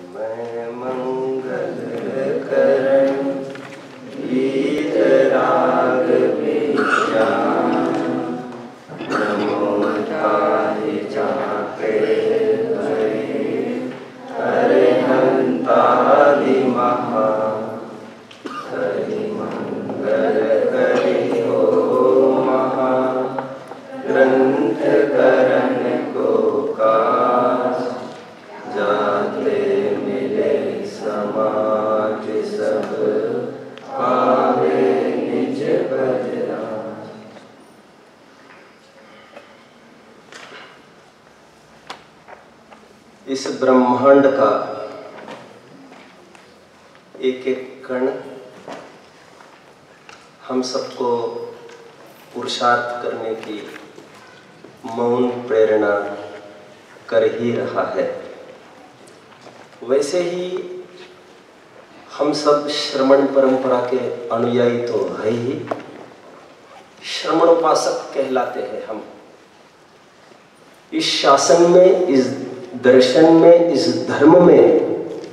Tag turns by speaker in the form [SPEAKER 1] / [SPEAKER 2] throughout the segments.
[SPEAKER 1] मैं मंगल करण गीत राग विचार नमो ताहि जाके अरिहंतादि महा हरि मंगल करि हो महा ग्रंथ करण को काज जाते मिले समाज सब आवे निज बजरा। इस ब्रह्मांड का एक एक कण हम सबको पुरुषार्थ करने की मौन प्रेरणा कर ही रहा है। वैसे ही हम सब श्रमण परंपरा के अनुयायी तो है ही, श्रमण उपासक कहलाते हैं हम। इस शासन में, इस दर्शन में, इस धर्म में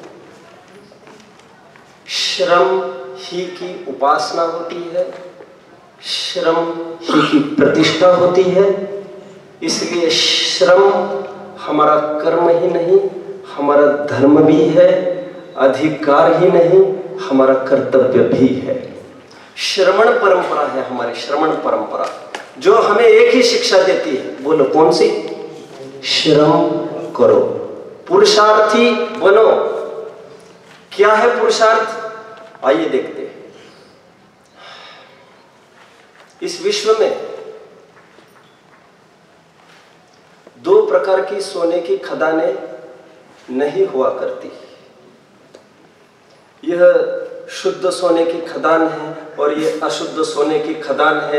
[SPEAKER 1] श्रम ही की उपासना होती है, श्रम ही की प्रतिष्ठा होती है। इसलिए श्रम हमारा कर्म ही नहीं, हमारा धर्म भी है, अधिकार ही नहीं, हमारा कर्तव्य भी है। श्रमण परंपरा है हमारी, श्रमण परंपरा जो हमें एक ही शिक्षा देती है। बोलो कौन सी? श्रम करो, पुरुषार्थी बनो। क्या है पुरुषार्थ? आइए देखते हैं। इस विश्व में दो प्रकार की सोने की खदानें नहीं हुआ करती। यह शुद्ध सोने की खदान है और यह अशुद्ध सोने की खदान है।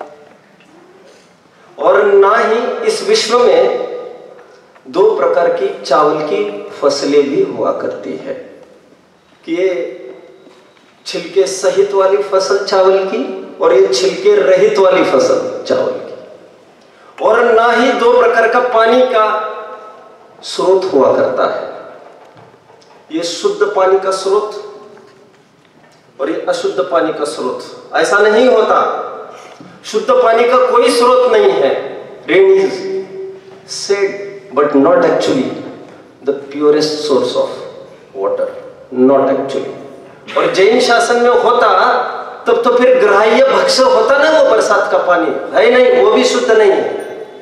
[SPEAKER 1] और ना ही इस विश्व में दो प्रकार की चावल की फसलें भी हुआ करती है कि ये छिलके सहित वाली फसल चावल की और ये छिलके रहित वाली फसल चावल की। और ना ही दो प्रकार का पानी का स्रोत हुआ करता है, ये शुद्ध पानी का स्रोत और ये अशुद्ध पानी का स्रोत। ऐसा नहीं होता। शुद्ध पानी का कोई स्रोत नहीं है। Rain is said but not actually the purest source of water, not actually. और जैन शासन में होता तब तो फिर ग्राह्य भक्ष्य होता ना वो बरसात का पानी, है नहीं, वो भी शुद्ध नहीं है।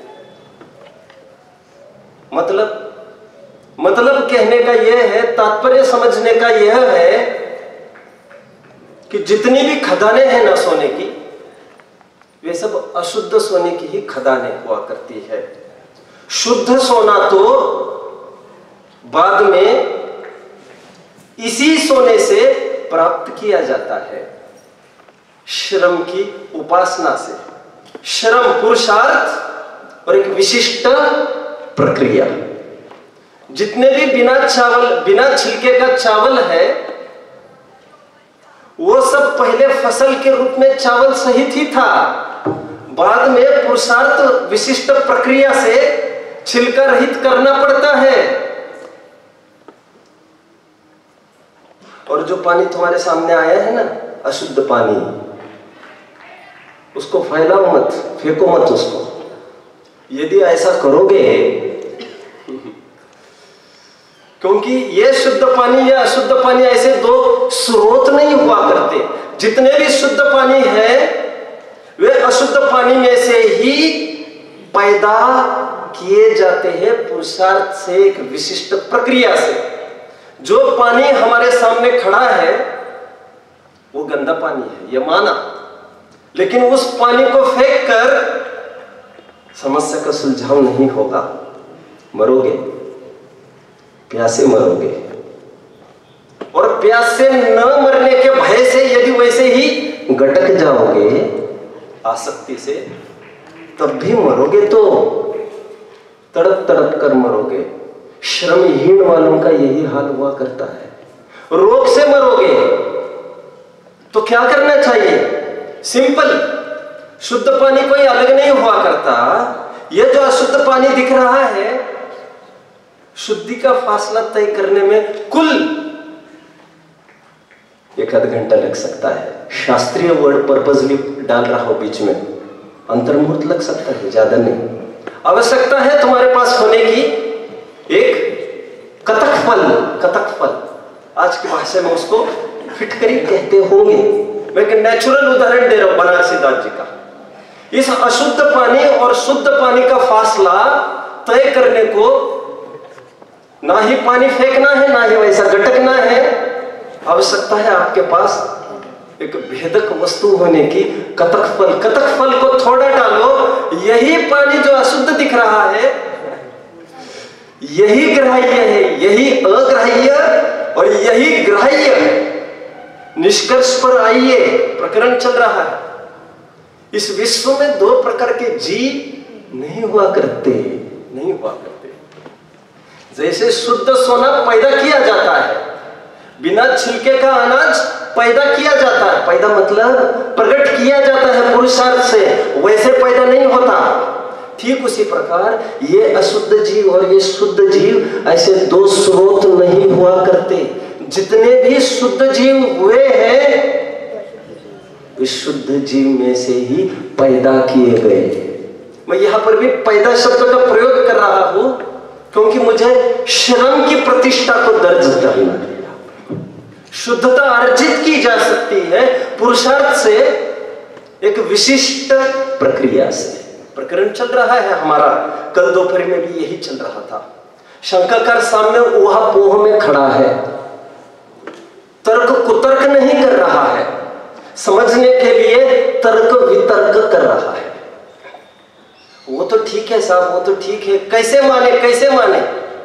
[SPEAKER 1] मतलब कहने का यह है, तात्पर्य समझने का यह है कि जितनी भी खदानें हैं ना सोने की, वे सब अशुद्ध सोने की ही खदानें हुआ करती है। शुद्ध सोना तो बाद में इसी सोने से प्राप्त किया जाता है, श्रम की उपासना से। श्रम पुरुषार्थ और एक विशिष्ट प्रक्रिया। जितने भी बिना छिलके का चावल है वो सब पहले फसल के रूप में चावल सहित ही था। बाद में पुरुषार्थ विशिष्ट प्रक्रिया से छिलका रहित करना पड़ता है। और जो पानी तुम्हारे सामने आया है ना, अशुद्ध पानी, उसको फैलाओ मत, फेंको मत उसको। यदि ऐसा करोगे, क्योंकि ये शुद्ध पानी या अशुद्ध पानी ऐसे दो स्रोत नहीं हुआ करते। जितने भी शुद्ध पानी है वे अशुद्ध पानी में से ही पैदा किए जाते हैं, पुरुषार्थ से, एक विशिष्ट प्रक्रिया से। जो पानी हमारे सामने खड़ा है वो गंदा पानी है, ये माना, लेकिन उस पानी को फेंक कर समस्या का सुलझाव नहीं होगा। मरोगे, प्यासे मरोगे। और प्यास से न मरने के भय से यदि वैसे ही गटक जाओगे आसक्ति से, तब भी मरोगे तो तड़प तड़प कर मरोगे। श्रमहीन वालों का यही हाल हुआ करता है। रोग से मरोगे तो क्या करना चाहिए? सिंपल, शुद्ध पानी कोई अलग नहीं हुआ करता। यह जो अशुद्ध पानी दिख रहा है शुद्धि का फासला तय करने में कुल 1-आध घंटा लग सकता है। शास्त्रीय वर्ड पर्पजली डाल रहा हूं बीच में, अंतर्मुहूर्त लग सकता है, ज्यादा नहीं। आवश्यकता है तुम्हारे पास होने की एक कथक फल, आज की भाषा में उसको फिटकरी कहते होंगे। मैं एक नेचुरल उदाहरण दे रहा हूं बनारसी दास जी का। इस अशुद्ध पानी और शुद्ध पानी का फासला तय करने को ना ही पानी फेंकना है, ना ही वैसा गटकना है। आवश्यकता है आपके पास एक भेदक वस्तु होने की, कथक फल को थोड़ा डालो, यही पानी जो अशुद्ध दिख रहा है यही ग्राह्य है, यही अग्राह्य और यही ग्राह्य है। निष्कर्ष पर आइए, प्रकरण चल रहा है। इस विश्व में 2 प्रकार के जीव नहीं हुआ करते। जैसे शुद्ध सोना पैदा किया जाता है, बिना छिलके का अनाज पैदा किया जाता है, पैदा मतलब प्रकट किया जाता है पुरुषार्थ से, वैसे पैदा नहीं होता। ठीक उसी प्रकार ये अशुद्ध जीव और ये शुद्ध जीव ऐसे 2 स्रोत नहीं हुआ करते। जितने भी शुद्ध जीव हुए हैं वे शुद्ध जीव में से ही पैदा किए गए। मैं यहां पर भी पैदा शब्द का प्रयोग कर रहा हूं क्योंकि मुझे श्रम की प्रतिष्ठा को दर्ज करना है। शुद्धता अर्जित की जा सकती है पुरुषार्थ से, एक विशिष्ट प्रक्रिया से। प्रकरण चल रहा है हमारा, कल दोपहर में भी यही चल रहा था। शंकाकार सामने ऊहा-पोह में खड़ा है, तर्क कुतर्क नहीं कर रहा है, समझने के लिए तर्क वितर्क कर रहा है। वो तो ठीक है साहब, वो तो ठीक है, कैसे माने?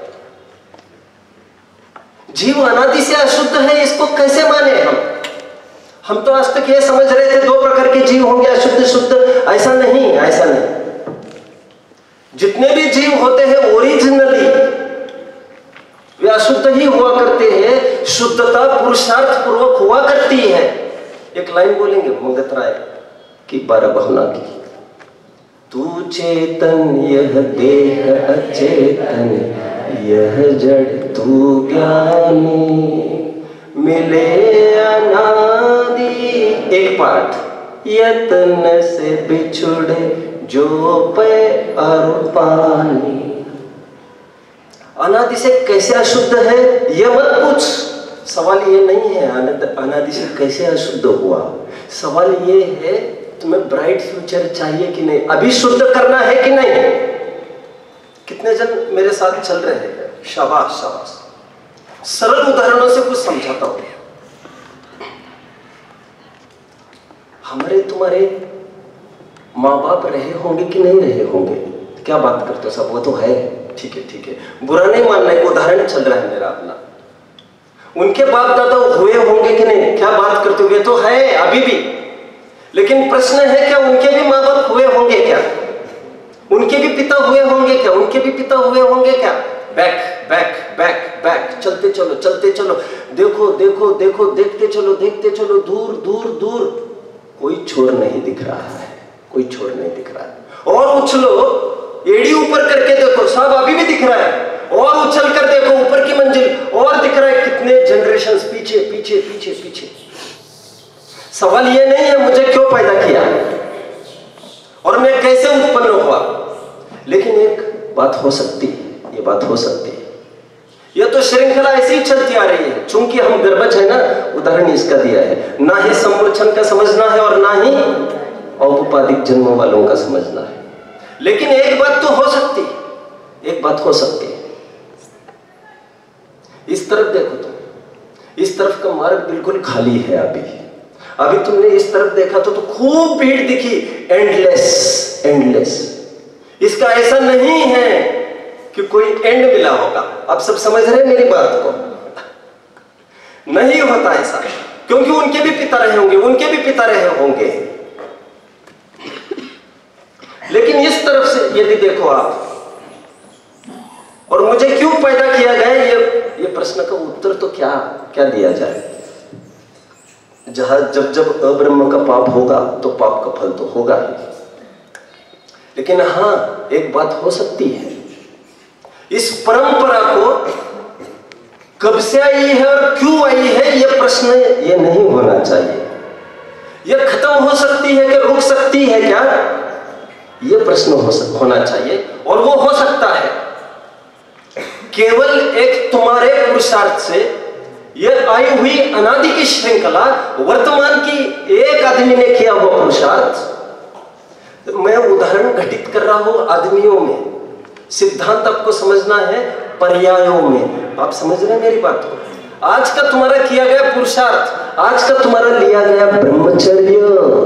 [SPEAKER 1] जीव अनादि से अशुद्ध है, इसको कैसे माने हम तो आज तक ये समझ रहे थे 2 प्रकार के जीव होंगे, अशुद्ध शुद्ध। ऐसा नहीं। जितने भी जीव होते हैं ओरिजिनली वे अशुद्ध ही हुआ करते हैं, शुद्धता पुरुषार्थ पूर्वक हुआ करती है। एक लाइन बोलेंगे मंगत राय की 12 बहुना की, तू चेतन यह देह अचेतन, यह जड़ तू ज्ञानी, मिले अनादि। एक पाठ, यत्न से बिछुड़े जो पे और पानी। अनादि से कैसे अशुद्ध है ये मत पूछ। सवाल ये नहीं है अनादि से कैसे अशुद्ध हुआ, सवाल ये है तुम्हें ब्राइट फ्यूचर चाहिए कि नहीं, अभी शुद्ध करना है कि नहीं। कितने जन मेरे साथ चल रहे हैं? शाबाश। सरल उदाहरणों से कुछ समझाता हूं। हमारे तुम्हारे माँ बाप रहे होंगे कि नहीं रहे होंगे? क्या बात करते हो सब? वो तो है, ठीक है, बुरा नहीं मानना, एक उदाहरण चल रहा है मेरा अपना। उनके बाप दादा हुए होंगे कि नहीं? क्या बात करते हो? ये तो है अभी भी, लेकिन प्रश्न है क्या उनके भी माँ बाप हुए होंगे क्या? उनके भी पिता हुए होंगे क्या? उनके भी पिता हुए होंगे क्या? बैक, चलते चलो, देखो, देखते चलो, दूर, कोई छोर नहीं दिख रहा है। और उछलो, एड़ी ऊपर करके देखो, सब अभी भी दिख रहा है, और उछल कर देखो ऊपर की मंजिल, और दिख रहा है कितने जनरेशंस पीछे। सवाल ये नहीं है मुझे क्यों पैदा किया और मैं कैसे उत्पन्न हुआ, लेकिन एक बात हो सकती है, ये तो श्रृंखला ऐसी ही चलती आ रही है। चूंकि हम गर्भज है ना, उदाहरण इसका दिया है, ना ही समूर्छन का समझना है और ना ही औपपादिक जन्मों वालों का समझना है। लेकिन एक बात हो सकती है, इस तरफ देखो तुम, इस तरफ का मार्ग बिल्कुल खाली है। अभी तुमने इस तरफ देखा तो खूब भीड़ दिखी, एंडलेस। इसका ऐसा नहीं है कि कोई एंड मिला होगा। अब सब समझ रहे मेरी बात को? नहीं होता ऐसा, क्योंकि उनके भी पिता रहे होंगे, लेकिन इस तरफ से यदि देखो आप, और मुझे क्यों पैदा किया गया, ये प्रश्न का उत्तर तो क्या दिया जाए। जब अब्रह्म का पाप होगा तो पाप का फल तो होगा ही। लेकिन हाँ, एक बात हो सकती है, इस परंपरा को कब से आई है और क्यों आई है, यह प्रश्न ये नहीं होना चाहिए। यह खत्म हो सकती है कि रुक सकती है क्या, यह प्रश्न होना चाहिए। और वो हो सकता है केवल एक तुम्हारे पुरुषार्थ से। यह आई हुई अनादि की श्रृंखला, वर्तमान की एक आदमी ने किया हुआ पुरुषार्थ। मैं उदाहरण घटित कर रहा हूं आदमियों में, सिद्धांत आपको समझना है पर्यायों में। आप समझ रहे हैं मेरी बात को? आज का तुम्हारा किया गया पुरुषार्थ, आज का तुम्हारा लिया गया ब्रह्मचर्य,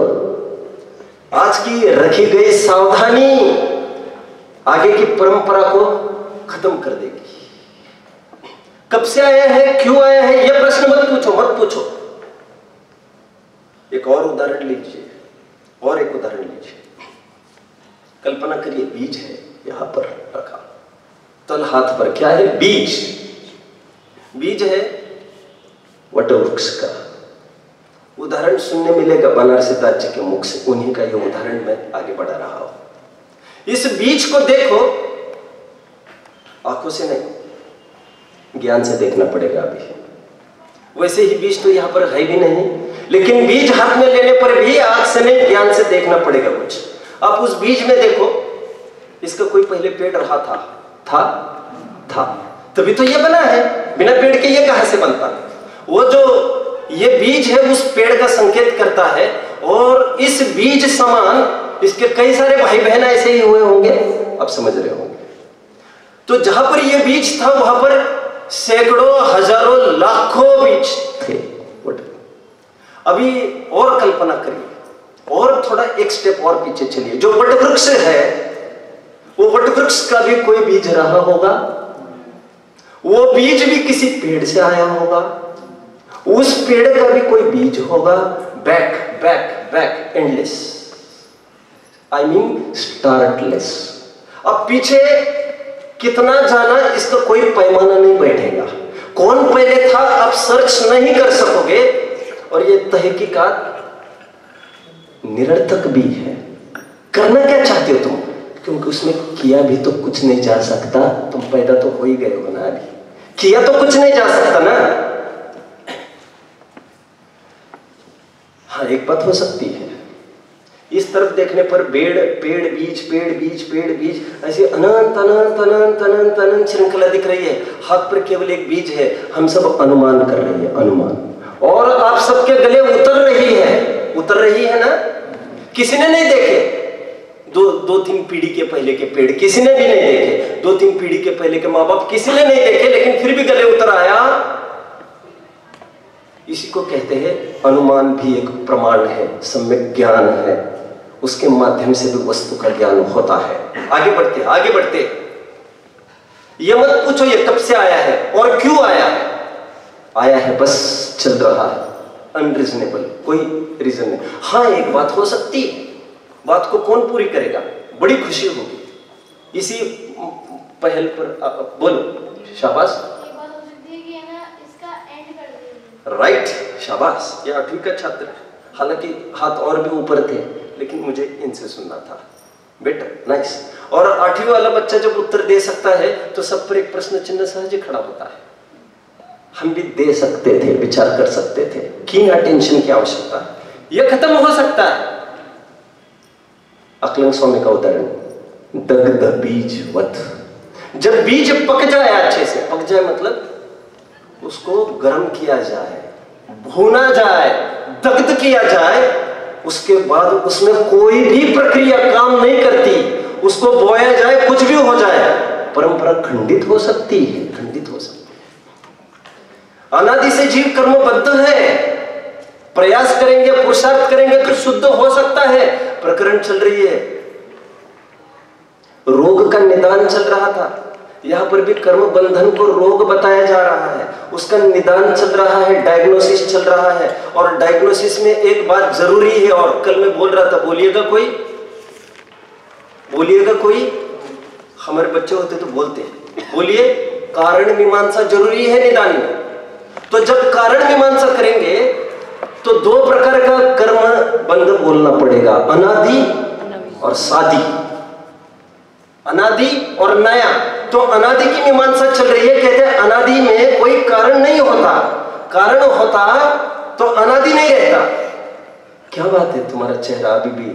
[SPEAKER 1] आज की रखी गई सावधानी आगे की परंपरा को खत्म कर देगी। कब से आया है, क्यों आया है, यह प्रश्न मत पूछो, मत पूछो। एक और उदाहरण लीजिए, और एक उदाहरण लीजिए। कल्पना करिए बीज है यहां पर रखा, तल हाथ पर क्या है, बीज। बीज है वटवृक्ष का। उदाहरण सुनने मिलेगा बनारसी दास जी के मुख से, उन्हीं का यह उदाहरण मैं आगे बढ़ा रहा हूं। इस बीज को देखो, आंखों से नहीं, ज्ञान से देखना पड़ेगा। अभी वैसे ही बीज तो यहां पर है भी नहीं, लेकिन बीज हाथ में लेने पर भी आंख से नहीं, ज्ञान से देखना पड़ेगा कुछ। आप उस बीज में देखो, इसका कोई पहले पेड़ रहा था, तभी तो ये बना है। बिना पेड़ के ये कहां से बनता? वो जो ये बीज है उस पेड़ का संकेत करता है, और इस बीज समान इसके कई सारे भाई बहन ऐसे ही हुए होंगे, आप समझ रहे होंगे। तो जहां पर ये बीज था वहां पर सैकड़ों, हजारों, लाखों बीज थे। अभी और कल्पना करिए, और थोड़ा एक स्टेप और पीछे चलिए। जो वटवृक्ष है, वो वटवृक्ष का भी कोई बीज रहा होगा, वो बीज भी किसी पेड़ से आया होगा, उस पेड़ का भी कोई बीज होगा। Back back back, endless, I mean startless. अब पीछे कितना जाना, इसका कोई पैमाना नहीं बैठेगा। कौन पहले था आप सर्च नहीं कर सकोगे, और ये तहकीकात निरर्थक भी है। करना क्या चाहते हो तुम? क्योंकि उसमें किया भी तो कुछ नहीं जा सकता, तुम पैदा तो हो ही गए हो ना, अभी किया तो कुछ नहीं जा सकता ना। हाँ, एक बात हो सकती है, इस तरफ देखने पर पेड़ बीज, पेड़ बीज, पेड़ बीज, ऐसी अनंत अनंत अनंत अनंत अनंत श्रृंखला दिख रही है। हाथ पर केवल एक बीज है, हम सब अनुमान कर रहे हैं, अनुमान। और आप सबके गले उतर रही है ना। किसी ने नहीं देखे, दो तीन पीढ़ी के पहले के पेड़ किसी ने भी नहीं देखे, 2-3 पीढ़ी के पहले के माँ बाप किसी ने नहीं देखे, लेकिन फिर भी गले उतर आया। इसी को कहते हैं अनुमान भी एक प्रमाण है, सम्यक ज्ञान है, उसके माध्यम से भी वस्तु का ज्ञान होता है। आगे बढ़ते ये मत पूछो ये कब से आया है और क्यों आया है, बस चल रहा है, अनरीजनेबल, कोई रीजन नहीं। हाँ, एक बात हो सकती है, बात को कौन पूरी करेगा? बड़ी खुशी होगी इसी पहल पर। बोलो, शाबाश, राइट, शाबाश। ये 8वीं का छात्र है, हालांकि हाथ और भी ऊपर थे, लेकिन मुझे इनसे सुनना था। Better, nice. और 8वीं वाला बच्चा जब उत्तर दे सकता है तो सब पर एक प्रश्न चिन्ह सहज खड़ा होता है। हम भी दे सकते थे, विचार कर सकते थे, कीन अटेंशन की आवश्यकता है। यह खत्म हो सकता है। अक्लंग स्वामी का उदाहरण, दग्ध बीजवत। जब बीज पक जाए, अच्छे से पक जाए, मतलब उसको गर्म किया जाए, भूना जाए, दग्ध किया जाए, उसके बाद उसमें कोई भी प्रक्रिया काम नहीं करती, उसको बोया जाए, कुछ भी हो जाए, परंपरा खंडित हो सकती है, खंडित हो सकती है। अनादि से जीव कर्मबद्ध है, प्रयास करेंगे, पुरुषार्थ करेंगे तो शुद्ध हो सकता है। प्रकरण चल रही है, रोग का निदान चल रहा था, यहां पर भी कर्म बंधन को रोग बताया जा रहा है, उसका निदान चल रहा है, डायग्नोसिस चल रहा है। और डायग्नोसिस में एक बात जरूरी है, और कल मैं बोल रहा था, बोलिएगा कोई, हमारे बच्चे होते तो बोलते, बोलिए, कारण मीमांसा जरूरी है निदान में। तो जब कारण मीमांसा करेंगे तो 2 प्रकार का कर्म बंध बोलना पड़ेगा, अनादि और सादी, अनादि और नया। तो अनादि की मीमांसा चल रही है। कहते हैं अनादि में कोई कारण नहीं होता, कारण होता तो अनादि नहीं रहता। क्या बात है, तुम्हारा चेहरा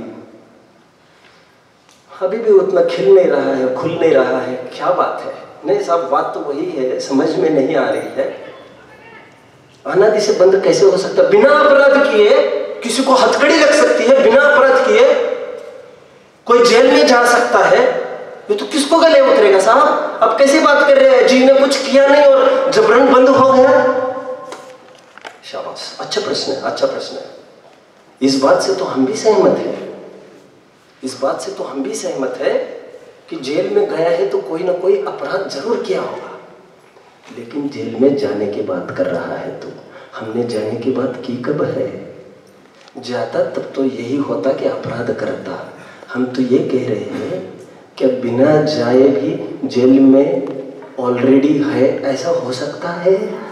[SPEAKER 1] अभी भी उतना खिल नहीं रहा है, खुल नहीं रहा है, क्या बात है? नहीं साहब, बात तो वही है, समझ में नहीं आ रही है। अनादि से बंद कैसे हो सकता है? बिना अपराध किए किसी को हथकड़ी लग सकती है, बिना अपराध किए कोई जेल में जा सकता है, ये तो किसको गले उतरेगा साहब? अब कैसी बात कर रहे हैं? जी ने कुछ किया नहीं और जबरन बंद हो गया। शाबाश, अच्छा प्रश्न है, अच्छा प्रश्न है। इस बात से तो हम भी सहमत हैं, इस बात से तो हम भी सहमत है कि जेल में गया है तो कोई ना कोई अपराध जरूर किया होगा, लेकिन जेल में जाने की बात कर रहा है तो हमने जाने की बात की कब है? जाता तब तो यही होता कि अपराध करता। हम तो ये कह रहे हैं कि बिना जाए भी जेल में ऑलरेडी है, ऐसा हो सकता है?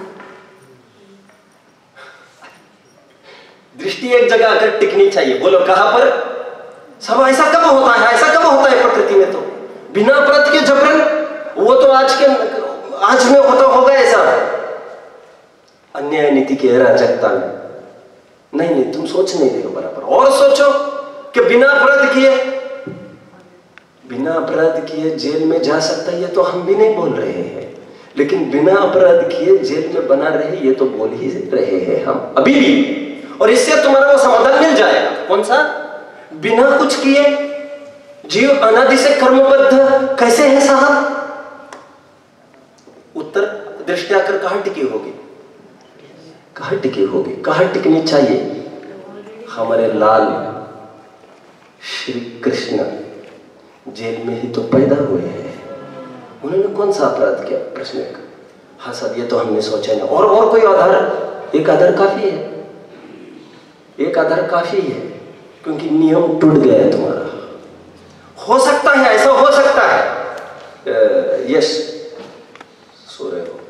[SPEAKER 1] दृष्टि एक जगह आकर टिकनी चाहिए। बोलो कहां पर? सब ऐसा कब होता है? ऐसा कब होता है प्रकृति में? तो बिना अपराध के जबरन, वो तो आज में होता होगा ऐसा, अन्याय नीति की अराजकता में। नहीं, तुम सोच नहीं रहे हो बराबर। और सोचो कि बिना अपराध किए जेल में जा सकता है, ये तो हम भी नहीं बोल रहे हैं, लेकिन बिना अपराध किए जेल में बना रहे, ये तो बोल ही रहे हैं हम अभी भी। और इससे तुम्हारा वो समाधान मिल जाएगा। कौन सा? बिना कुछ किए जीव अनादि से कर्मबद्ध कैसे है साहब? उत्तर दृष्टि आकर कहां टिकी होगी? कहां टिकी होगी? कहां टिकनी चाहिए? हमारे लाल श्री कृष्ण जेल में ही तो पैदा हुए हैं, उन्होंने कौन सा अपराध किया? प्रश्न एक। हाँ साहब, ये तो हमने सोचा नहीं। और कोई आधार? एक आधार काफी है, एक आधार काफी है, क्योंकि नियम टूट गया है तुम्हारा। हो सकता है, ऐसा हो सकता है। यस, सो रहे हो।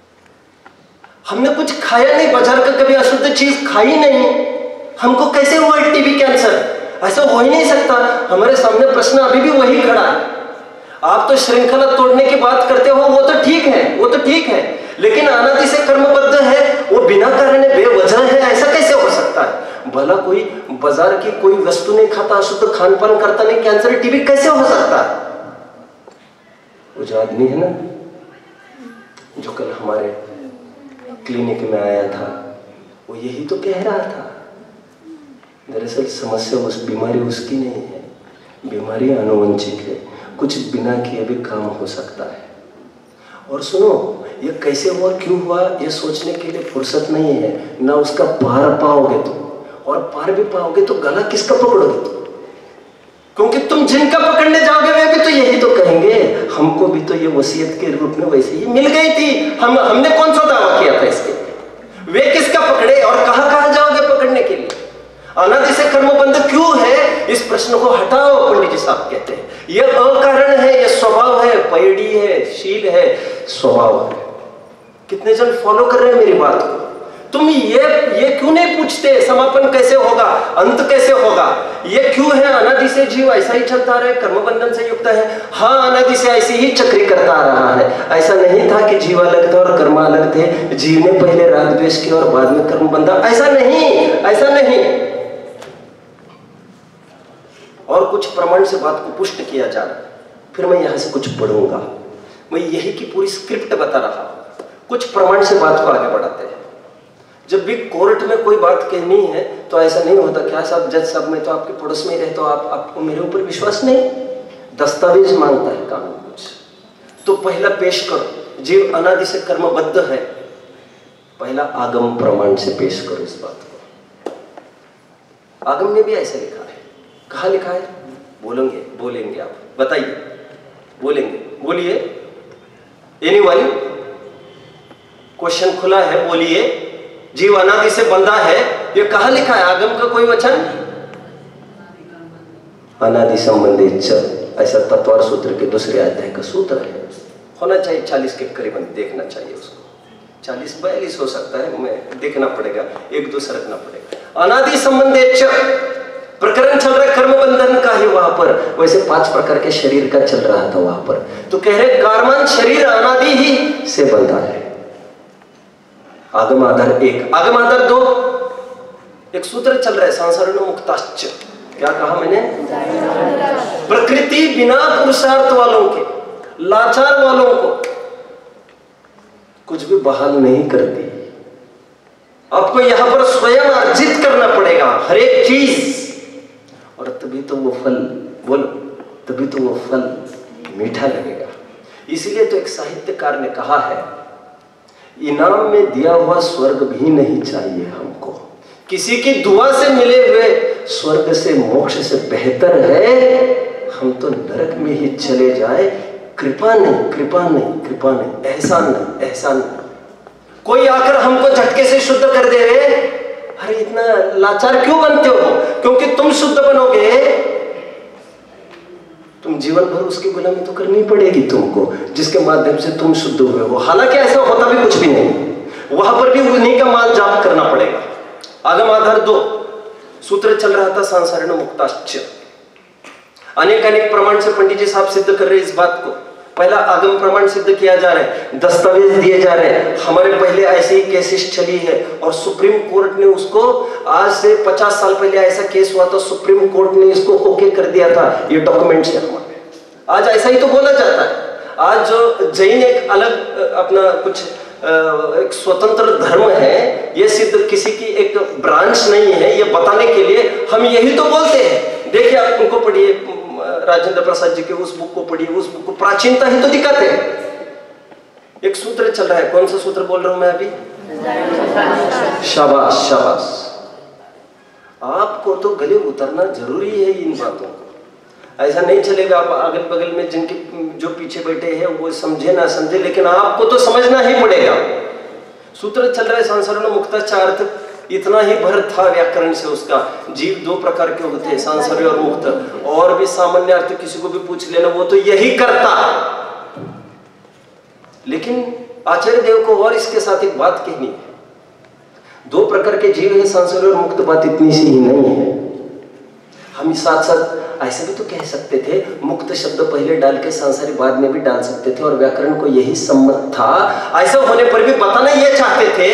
[SPEAKER 1] हमने कुछ खाया नहीं, बाजार का कभी अशुद्ध चीज खाई नहीं, हमको कैसे हुआ टीबी कैंसर? ऐसा हो ही नहीं सकता। हमारे सामने प्रश्न अभी भी वही खड़ा है। आप तो श्रृंखला तोड़ने की बात करते हो, वो तो ठीक है, वो तो ठीक है, लेकिन अनादि से कर्मबद्ध है, वो बिना कारण बेवजह है, ऐसा कैसे हो सकता है? भला कोई बाजार की कोई वस्तु नहीं खाता, अशुद्ध खान पान करता नहीं, कैंसर टीबी कैसे हो सकता है? वो जो आदमी है ना, जो कल हमारे क्लिनिक में आया था, वो यही तो कह रहा था। दरअसल समस्या उस बीमारी उसकी नहीं है, बीमारी आनुवंशिक है, कुछ बिना किए भी काम हो सकता है। और सुनो, ये कैसे हुआ, क्यों हुआ, ये सोचने के लिए फुर्सत नहीं है ना। उसका पार पाओगे तुम, और पार भी पाओगे तो गला किसका पकड़ोगे तुम? क्योंकि तुम जिनका पकड़ने जाओगे वे भी तो यही तो कहेंगे, हमको भी तो ये वसीयत के रूप में वैसे ही मिल गई थी, हमने कौन सा दावा किया था इसके? वे किसका पकड़े और कहां जाओगे पकड़ने के लिए? अनादि से कर्मबंध क्यों है? इस प्रश्न को हटाओ। पंडित जी साहब कहते हैं यह अकारण है, यह स्वभाव है, पैड़ी है, शील है, स्वभाव है। कितने जन फॉलो कर रहे हैं मेरी बात को? तुम ये क्यों नहीं पूछते समापन कैसे होगा, अंत कैसे होगा? ये क्यों है अनादि से जीव ऐसा ही चलता रहे, कर्मबंधन से युक्त है? हाँ, अनादि से ऐसे ही चक्री करता आ रहा है। ऐसा नहीं था कि जीव अलग था और कर्म अलग थे, जीव ने पहले राग द्वेष किया और बाद में कर्म बंधा, ऐसा नहीं, ऐसा नहीं। और कुछ प्रमाण से बात को पुष्ट किया जा रहा है। फिर मैं यहां से कुछ पढ़ूंगा, मैं यही की पूरी स्क्रिप्ट बता रहा हूं, कुछ प्रमाण से बात को आगे बढ़ाते हैं। जब भी कोर्ट में कोई बात कहनी है तो ऐसा नहीं होता क्या साहब, जज साहब मैं तो आपके पड़ोस में ही रहता हूं, आपको मेरे ऊपर विश्वास नहीं? दस्तावेज मांगता है कानून कुछ, तो पहला पेश करो जीव अनादि से कर्मबद्ध है, पहला आगम प्रमाण से पेश करो इस बात को। आगम में भी ऐसे लिखा है। कहाँ लिखा है? बोलेंगे आप, बताइए, बोलेंगे, बोलिए। एनीवन? क्वेश्चन खुला है, बोलिए। जीव अनादि से बंधा है, ये कहाँ लिखा है? आगम का कोई वचन? अनादि संबंधित चल, ऐसा तत्वार सूत्र के दूसरे अध्याय का सूत्र है। होना चाहिए 40 के करीबन, देखना चाहिए उसको। 40-42 हो सकता है, मैं देखना पड़ेगा, एक दो सरकना पड़ेगा। अनादि संबंधित प्रकरण चल रहा है कर्म बंधन का ही वहां पर वैसे 5 प्रकार के शरीर का चल रहा था वहां पर। तो कह रहे कार्मांध शरीर अनादि ही से बंधा है। आगम आधार 1, आगम आधार 2, एक सूत्र चल रहा है संसारण मुक्ताश्च। क्या कहा मैंने? प्रकृति बिना पुरुषार्थ वालों के, लाचार वालों को कुछ भी बहाल नहीं करती। आपको यहां पर स्वयं अर्जित करना पड़ेगा हर एक चीज, और तभी तो वो फल, बोलो, तभी तो वो फल मीठा लगेगा। इसीलिए तो एक साहित्यकार ने कहा है, इनाम में दिया हुआ स्वर्ग भी नहीं चाहिए हमको, किसी की दुआ से मिले हुए स्वर्ग से, मोक्ष से बेहतर है हम तो नरक में ही चले जाए। कृपा नहीं, कृपा नहीं, कृपा नहीं, एहसान नहीं, एहसान नहीं। कोई आकर हमको झटके से शुद्ध कर दे रहे, अरे इतना लाचार क्यों बनते हो? क्योंकि तुम शुद्ध बनोगे, तुम जीवन भर उसकी गुलामी तो करनी पड़ेगी तुमको, जिसके माध्यम से तुम शुद्ध हुए हो। हालांकि ऐसा होता भी कुछ भी नहीं, वहां पर भी उन्हीं का माल जाप करना पड़ेगा। आगम आधार 2 सूत्र चल रहा था सांसारण मुक्ताश्च। अनेक अनेक प्रमाण से पंडित जी साहब सिद्ध कर रहे हैं इस बात को। पहला आगम प्रमाण सिद्ध किया जा रहा है, दस्तावेज दिए जा रहे हैं। हमारे पहले ऐसे ही केसेस चली है और सुप्रीम कोर्ट ने उसको, आज से 50 साल पहले ऐसा केस हुआ था, सुप्रीम कोर्ट ने इसको ओके कर दिया था। ये डॉक्यूमेंट्स है हमारे। आज ऐसा ही तो बोला जाता है। आज जो जैन एक अलग अपना कुछ एक स्वतंत्र धर्म है, ये सिद्ध किसी की एक ब्रांच नहीं है, ये बताने के लिए हम यही तो बोलते हैं। देखिए आप उनको पढ़िए, राजेंद्र प्रसाद जी के उस बुक को पढ़िए, उस बुक को प्राचीनता ही तो दिखाते हैं। एक सूत्र चल रहा है, कौन सा सूत्र बोल रहा हूं मैं अभी? शाबाश शाबाश। आपको तो गले उतरना जरूरी है इन बातों को। ऐसा नहीं चलेगा आप अगल बगल में जिनके जो पीछे बैठे हैं वो समझे ना समझे, लेकिन आपको तो समझना ही पड़ेगा। सूत्र चल रहा है सांसारण मुक्ताश्च, अर्थ इतना ही भर था व्याकरण से उसका। जीव 2 प्रकार के होते हैं, सांसारी और मुक्त। और भी सामान्य अर्थ किसी को भी पूछ लेना, वो तो यही करता। लेकिन आचार्य देव को और इसके साथ एक बात कहनी है। 2 प्रकार के जीव है, सांसारी और मुक्त, बात इतनी सी ही नहीं है। हम साथ साथ ऐसे भी तो कह सकते थे, मुक्त शब्द पहले डाल के सांसारी बाद में भी डाल सकते थे, और व्याकरण को यही सम्मत था। ऐसा होने पर भी बताना ये चाहते थे,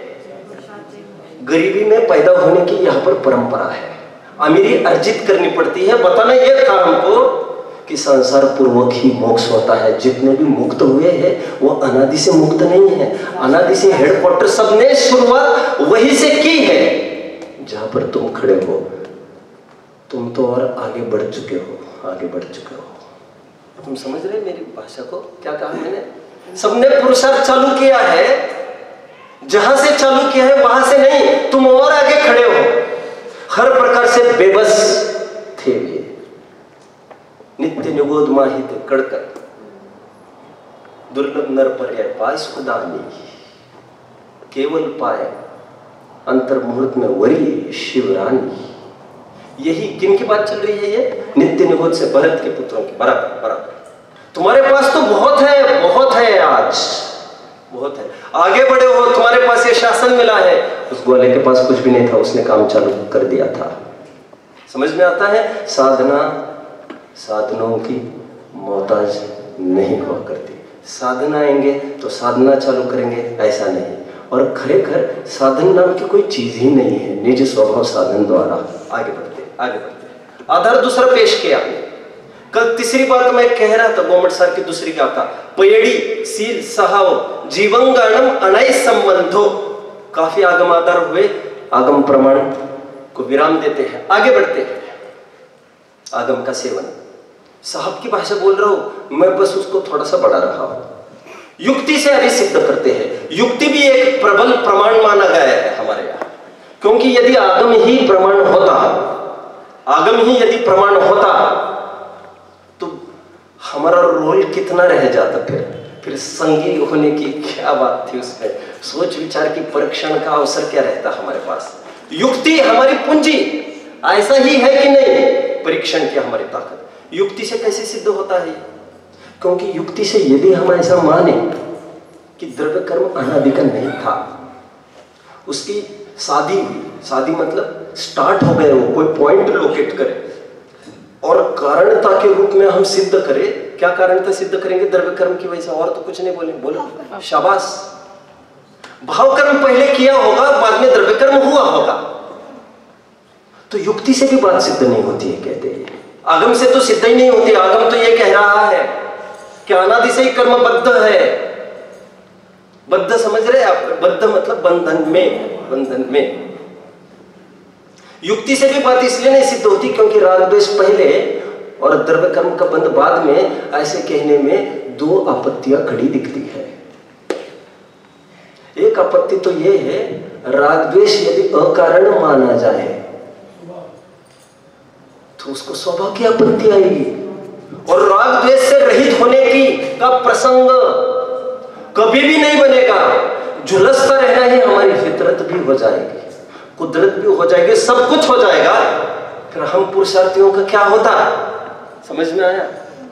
[SPEAKER 1] गरीबी में पैदा होने की यहाँ पर परंपरा है, अमीरी अर्जित करनी पड़ती है। बताना यह था हमको कि संसार पूर्वक ही मोक्ष होता है। जितने भी मुक्त हुए हैं वो अनादि से मुक्त नहीं है। अनादि से हेडक्वार्टर सबने शुरुआत वही से की है। जहां पर तुम खड़े हो, तुम तो और आगे बढ़ चुके हो, आगे बढ़ चुके हो। तुम समझ रहे मेरी भाषा को? क्या कहा मैंने? सबने पुरुषार्थ चालू किया है, जहां से चालू किया है वहां से नहीं, तुम और आगे खड़े हो। हर प्रकार से बेबस थे वे, नित्य निगोद माहित कड़कर, दुर्लभ नर पर्याय पाय सुखदानी, केवल पाए अंतर मुहूर्त में वरी शिवरानी। यही किन की बात चल रही है? ये नित्य निगोद से भरत के पुत्रों की। बराबर बराबर। तुम्हारे पास तो बहुत है, बहुत है, आज बहुत है, आगे बढ़े हो, तुम्हारे पास ये शासन मिला है। उस ग्वाले के पास कुछ भी नहीं था, उसने काम चालू कर दिया था। समझ में आता है? साधना साधनों की मोहताज नहीं हुआ करती। साधना आएंगे तो साधना चालू करेंगे, ऐसा नहीं। और खरेखर साधन नाम की कोई चीज ही नहीं है, निज स्वभाव साधन द्वारा आगे बढ़ते आगे बढ़ते। आधार दूसरा पेश किया। कल तीसरी बात मैं कह रहा था, गोमट सर की दूसरी गाथा, पयड़ी सील सहाव जीवंगाणम अनय संबंधो। काफी आगम आधार हुए, आगम प्रमाण को विराम देते हैं, आगे बढ़ते हैं। आगम का सेवन, साहब की भाषा बोल रहा हूं मैं, बस उसको थोड़ा सा बढ़ा रहा हूं। युक्ति से अभी सिद्ध करते हैं। युक्ति भी एक प्रबल प्रमाण माना गया है हमारे यहाँ, क्योंकि यदि आगम ही प्रमाण होता, आगम ही यदि प्रमाण होता तो हमारा रोल कितना रह जाता। फिर संगी होने की क्या बात थी उसमें? सोच विचार की परीक्षण का अवसर क्या रहता हमारे पास? युक्ति हमारी पूंजी, ऐसा ही है कि नहीं? परीक्षण की हमारी ताकत युक्ति से कैसे सिद्ध होता है? क्योंकि युक्ति से यदि हम ऐसा माने कि द्रव्य कर्म अनादि का नहीं था, उसकी शादी हुई, शादी मतलब स्टार्ट हो गए, वो कोई पॉइंट लोकेट करे, और कारणता के रूप में हम सिद्ध करें। क्या कारणता सिद्ध करेंगे? द्रव्य कर्म की वजह से, और तो कुछ नहीं बोले। बोलो शाबाश। भाव कर्म पहले किया होगा, बाद में द्रव्य कर्म हुआ होगा। तो युक्ति से भी बात सिद्ध नहीं होती है, कहते हैं। आगम से तो सिद्ध ही नहीं होती। आगम तो ये कह रहा है कि अनादि से ही कर्म बद्ध है। बद्ध समझ रहे आप? बद्ध मतलब बंधन में, बंधन में। युक्ति से भी बात इसलिए नहीं सिद्ध होती क्योंकि राग द्वेष पहले और द्रव्य कर्म का बंध बाद में। ऐसे कहने में दो आपत्तियां खड़ी दिखती है। एक आपत्ति तो यह है, राग द्वेष यदि अकारण माना जाए तो उसको स्वभाव की आपत्ति आएगी। और राग द्वेष से रहित होने की का प्रसंग कभी भी नहीं बनेगा। झुलसता रहना ही हमारी फितरत भी हो जाएगी, कुदरत भी हो जाएगी, सब कुछ हो जाएगा। फिर हम पुरुषार्थियों का क्या होता? समझ में आया?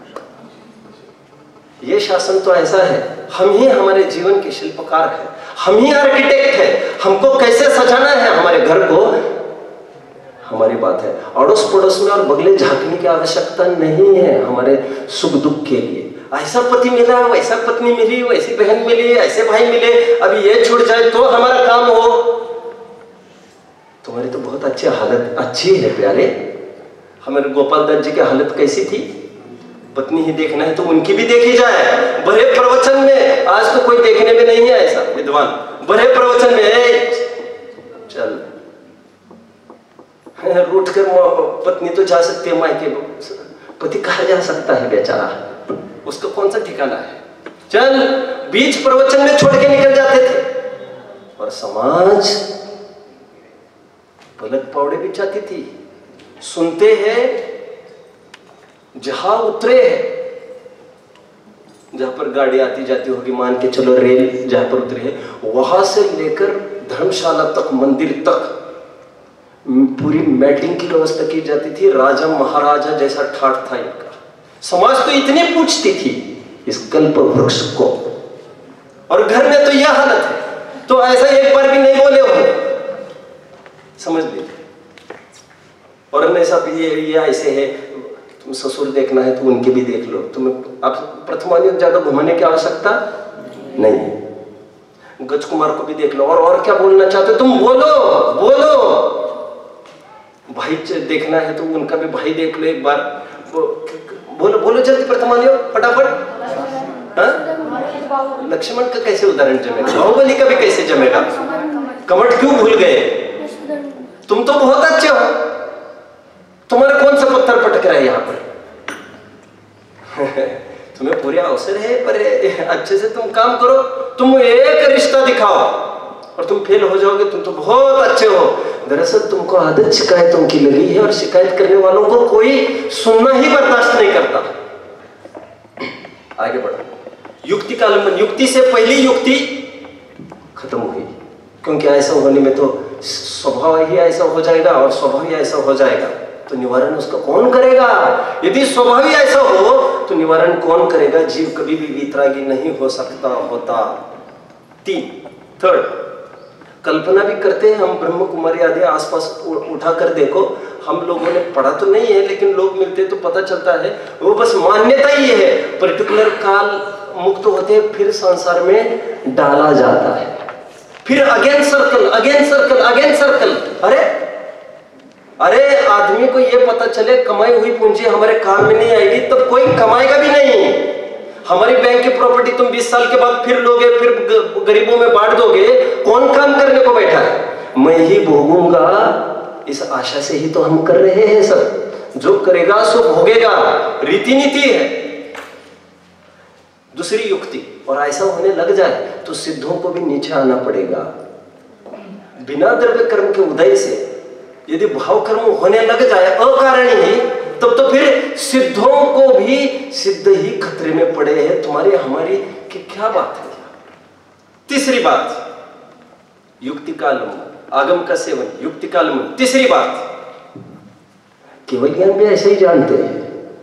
[SPEAKER 1] ये शासन तो ऐसा है, हम ही हमारे जीवन के शिल्पकार हैं, हम ही आर्किटेक्ट हैं। हमको कैसे सजाना है हमारे घर को, हमारी बात है। अड़ोस पड़ोस में और बगले झांकने की आवश्यकता नहीं है हमारे सुख दुख के लिए। ऐसा पति मिला, वैसा पत्नी मिली, वैसी बहन मिली, ऐसे भाई मिले, अभी ये छूट जाए तो हमारा काम हो। तुम्हारी तो बहुत अच्छी हालत, अच्छी है प्यारे। हमारे गोपाल दत्त जी की हालत कैसी थी? पत्नी ही देखना है तो उनकी भी देखी जाए। बड़े प्रवचन में, आज तो कोई देखने में नहीं है ऐसा विद्वान, बड़े प्रवचन में चल रूठ कर पत्नी तो जा सकती है मायके, पति कहाँ जा सकता है बेचारा, उसका कौन सा ठिकाना है? चल, बीच प्रवचन में छोड़ के निकल जाते थे। और समाज पलक पावड़े भी चाहती थी। सुनते हैं, जहां उतरे हैं, जहां पर गाड़ी आती जाती होगी, मान के चलो रेल जहां पर उतरे है, वहां से लेकर धर्मशाला तक, मंदिर तक पूरी मैटिंग की व्यवस्था की जाती थी। राजा महाराजा जैसा ठाठ था इनका। समाज तो इतनी पूछती थी इस कल्प वृक्ष को, और घर में तो यह हालत है। तो ऐसा एक बार भी नहीं बोले हो, समझ लीजिए। और ऐसा ये ऐसे है, तुम ससुर देखना है तो उनके भी देख लो। तुम्हें आप प्रथमानियों ज्यादा घुमाने की आवश्यकता नहीं है। गज कुमार को भी देख लो। और क्या बोलना चाहते हो तुम? बोलो बोलो। भाई देखना है तो उनका भी भाई देख लो एक बार। बोलो बोलो जल्दी प्रथमानियों, फटाफट। लक्ष्मण का कैसे उदाहरण जमेगा? बाहुबली का भी कैसे जमेगा? कमट क्यों भूल गए? तुम तो बहुत अच्छे हो, तुम्हारे कौन सा पत्थर पटक रहा है यहाँ पर? तुम्हें पूरे अवसर है, पर अच्छे से तुम काम करो। तुम एक रिश्ता दिखाओ और तुम फेल हो जाओगे। तुम तो बहुत अच्छे हो। दरअसल तुमको आदत शिकायतों की लगी है, और शिकायत करने वालों को कोई सुनना ही बर्दाश्त नहीं करता। आगे बढ़ो। युक्ति का आलम्बन। युक्ति से पहली युक्ति खत्म हुई, क्योंकि ऐसा होने में तो स्वभाव ही ऐसा हो जाएगा, और स्वभाव ही ऐसा हो जाएगा तो निवारण उसका कौन करेगा? यदि स्वभाव ही ऐसा हो तो निवारण कौन करेगा? जीव कभी भी वितरागी नहीं हो सकता होता। थर्ड, कल्पना भी करते हैं हम, ब्रह्म कुमारी आदि आसपास उठा कर देखो। हम लोगों ने पढ़ा तो नहीं है, लेकिन लोग मिलते तो पता चलता है। वो बस मान्यता ही है, पर्टिकुलर काल मुक्त होते फिर संसार में डाला जाता है, फिर again circle, again circle, again circle. अरे आदमी को ये पता चले कमाई हुई पूंजी हमारे काम में नहीं आएगी, तब कोई कमाएगा भी नहीं। हमारी बैंक की प्रॉपर्टी तुम 20 साल के बाद फिर लोगे, फिर गरीबों में बांट दोगे। कौन काम करने को बैठा है? मैं ही भोगूंगा, इस आशा से ही तो हम कर रहे हैं सब। जो करेगा सो भोगेगा, रीति नीति है। दूसरी युक्ति, और ऐसा होने लग जाए तो सिद्धों को भी नीचे आना पड़ेगा। बिना द्रव्य कर्म के उदय से यदि भाव कर्म होने लग जाए अकारण ही, तब तो फिर सिद्धों को भी सिद्ध ही खतरे में पड़े हैं। तुम्हारी हमारी की क्या बात है? तीसरी बात, युक्ति का आलम्बन, आगम का सेवन, युक्ति का आलम्बन। तीसरी बात, केवल ज्ञान भी ऐसे ही जानते हैं,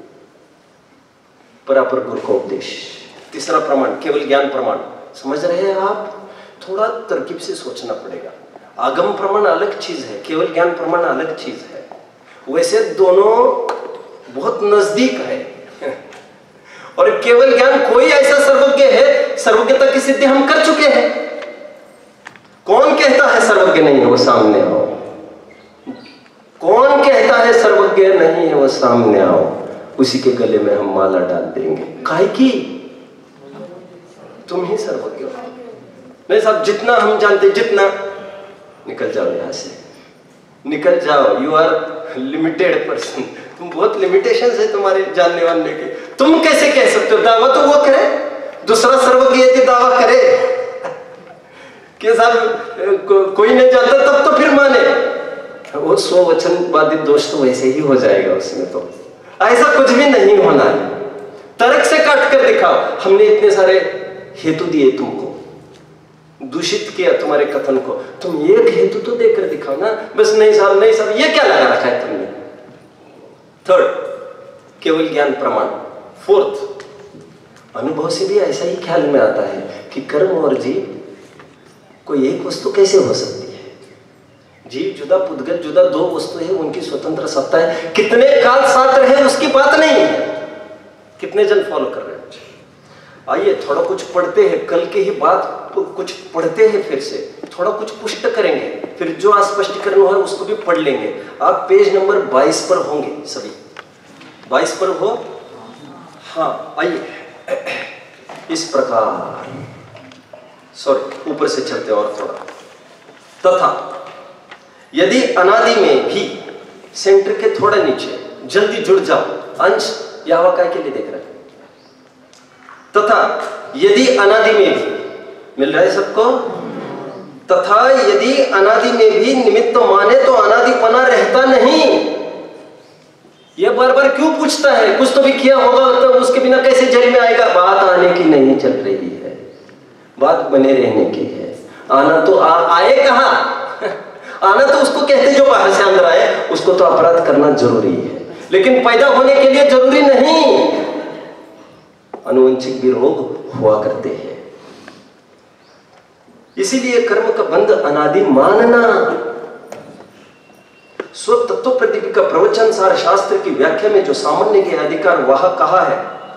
[SPEAKER 1] परापर गुरु का उपदेश। तीसरा प्रमाण, केवल ज्ञान प्रमाण। समझ रहे हैं आप? थोड़ा तरकीब से सोचना पड़ेगा। आगम प्रमाण अलग चीज है, केवल ज्ञान प्रमाण अलग चीज है। वैसे दोनों बहुत नजदीक है। और केवल ज्ञान, कोई ऐसा सर्वज्ञ है, सर्वज्ञता की सिद्धि हम कर चुके हैं। कौन कहता है सर्वज्ञ नहीं है, वो सामने आओ। कौन कहता है सर्वज्ञ नहीं है, वो सामने आओ। उसी के गले में हम माला डाल देंगे। काहे की? तुम ही सर्वज्ञ हो। नहीं साहब, जितना हम जानते, जितना, निकल जाओ यहां से, निकल जाओ। You are limited person. तुम बहुत लिमिटेशंस है तुम्हारे जानने वालने के। तुम कैसे कह सकते हो? दावा तो वो करे, दूसरा सर्वज्ञ यदि दावा करे कि साहब कोई नहीं जानता, तब तो फिर माने। वो 100 वचनवादी दोष तो वैसे ही हो जाएगा उसमें। तो ऐसा कुछ भी नहीं होना है। तर्क से काट कर दिखाओ। हमने इतने सारे हेतु दिए तुमको, दूषित किया तुम्हारे कथन को, तुम एक हेतु तो देकर दिखाओ ना। बस नहीं साहब, नहीं साहब, ये क्या लगा रखा है तुमने? थर्ड, केवल ज्ञान प्रमाण। फोर्थ, अनुभव से भी ऐसा ही ख्याल में आता है कि कर्म और जीव कोई एक वस्तु कैसे हो सकती है? जीव जुदा, पुद्गल जुदा, दो वस्तु है, उनकी स्वतंत्र सत्ता है। कितने काल साथ रहे उसकी बात नहीं है। कितने जन फॉलो कर रहे हैं? आइए थोड़ा कुछ पढ़ते हैं, कल की ही बात तो कुछ पढ़ते हैं, फिर से थोड़ा कुछ पुष्ट करेंगे, फिर जो अस्पष्टीकरण हो उसको भी पढ़ लेंगे। आप पेज नंबर 22 पर होंगे सभी। 22 पर हो? हाँ, आइए। इस प्रकार, सॉरी, ऊपर से चलते और थोड़ा। तथा यदि अनादि में भी, सेंटर के थोड़ा नीचे, जल्दी जुड़ जाओ। अंश या काय के लिए देख रहे हैं? तथा यदि अनादि में भी, मिल रहा है सबको? तथा यदि अनादि में भी निमित्त माने तो अनादिपना रहता नहीं। यह बार बार क्यों पूछता है? कुछ तो भी किया होगा, तो उसके बिना कैसे जेल में आएगा? बात आने की नहीं चल रही है, बात बने रहने की है। आना तो आए कहां? आना तो उसको कहते जो बाहर से अंदर आए, उसको तो अपराध करना जरूरी है, लेकिन पैदा होने के लिए जरूरी नहीं। अनुवंशिक भी रोग हुआ करते हैं। इसीलिए कर्म का बंध अनादि मानना। स्व तत्व प्रतिपिका प्रवचन सार शास्त्र की व्याख्या में जो सामान्य के अधिकार वह कहा है,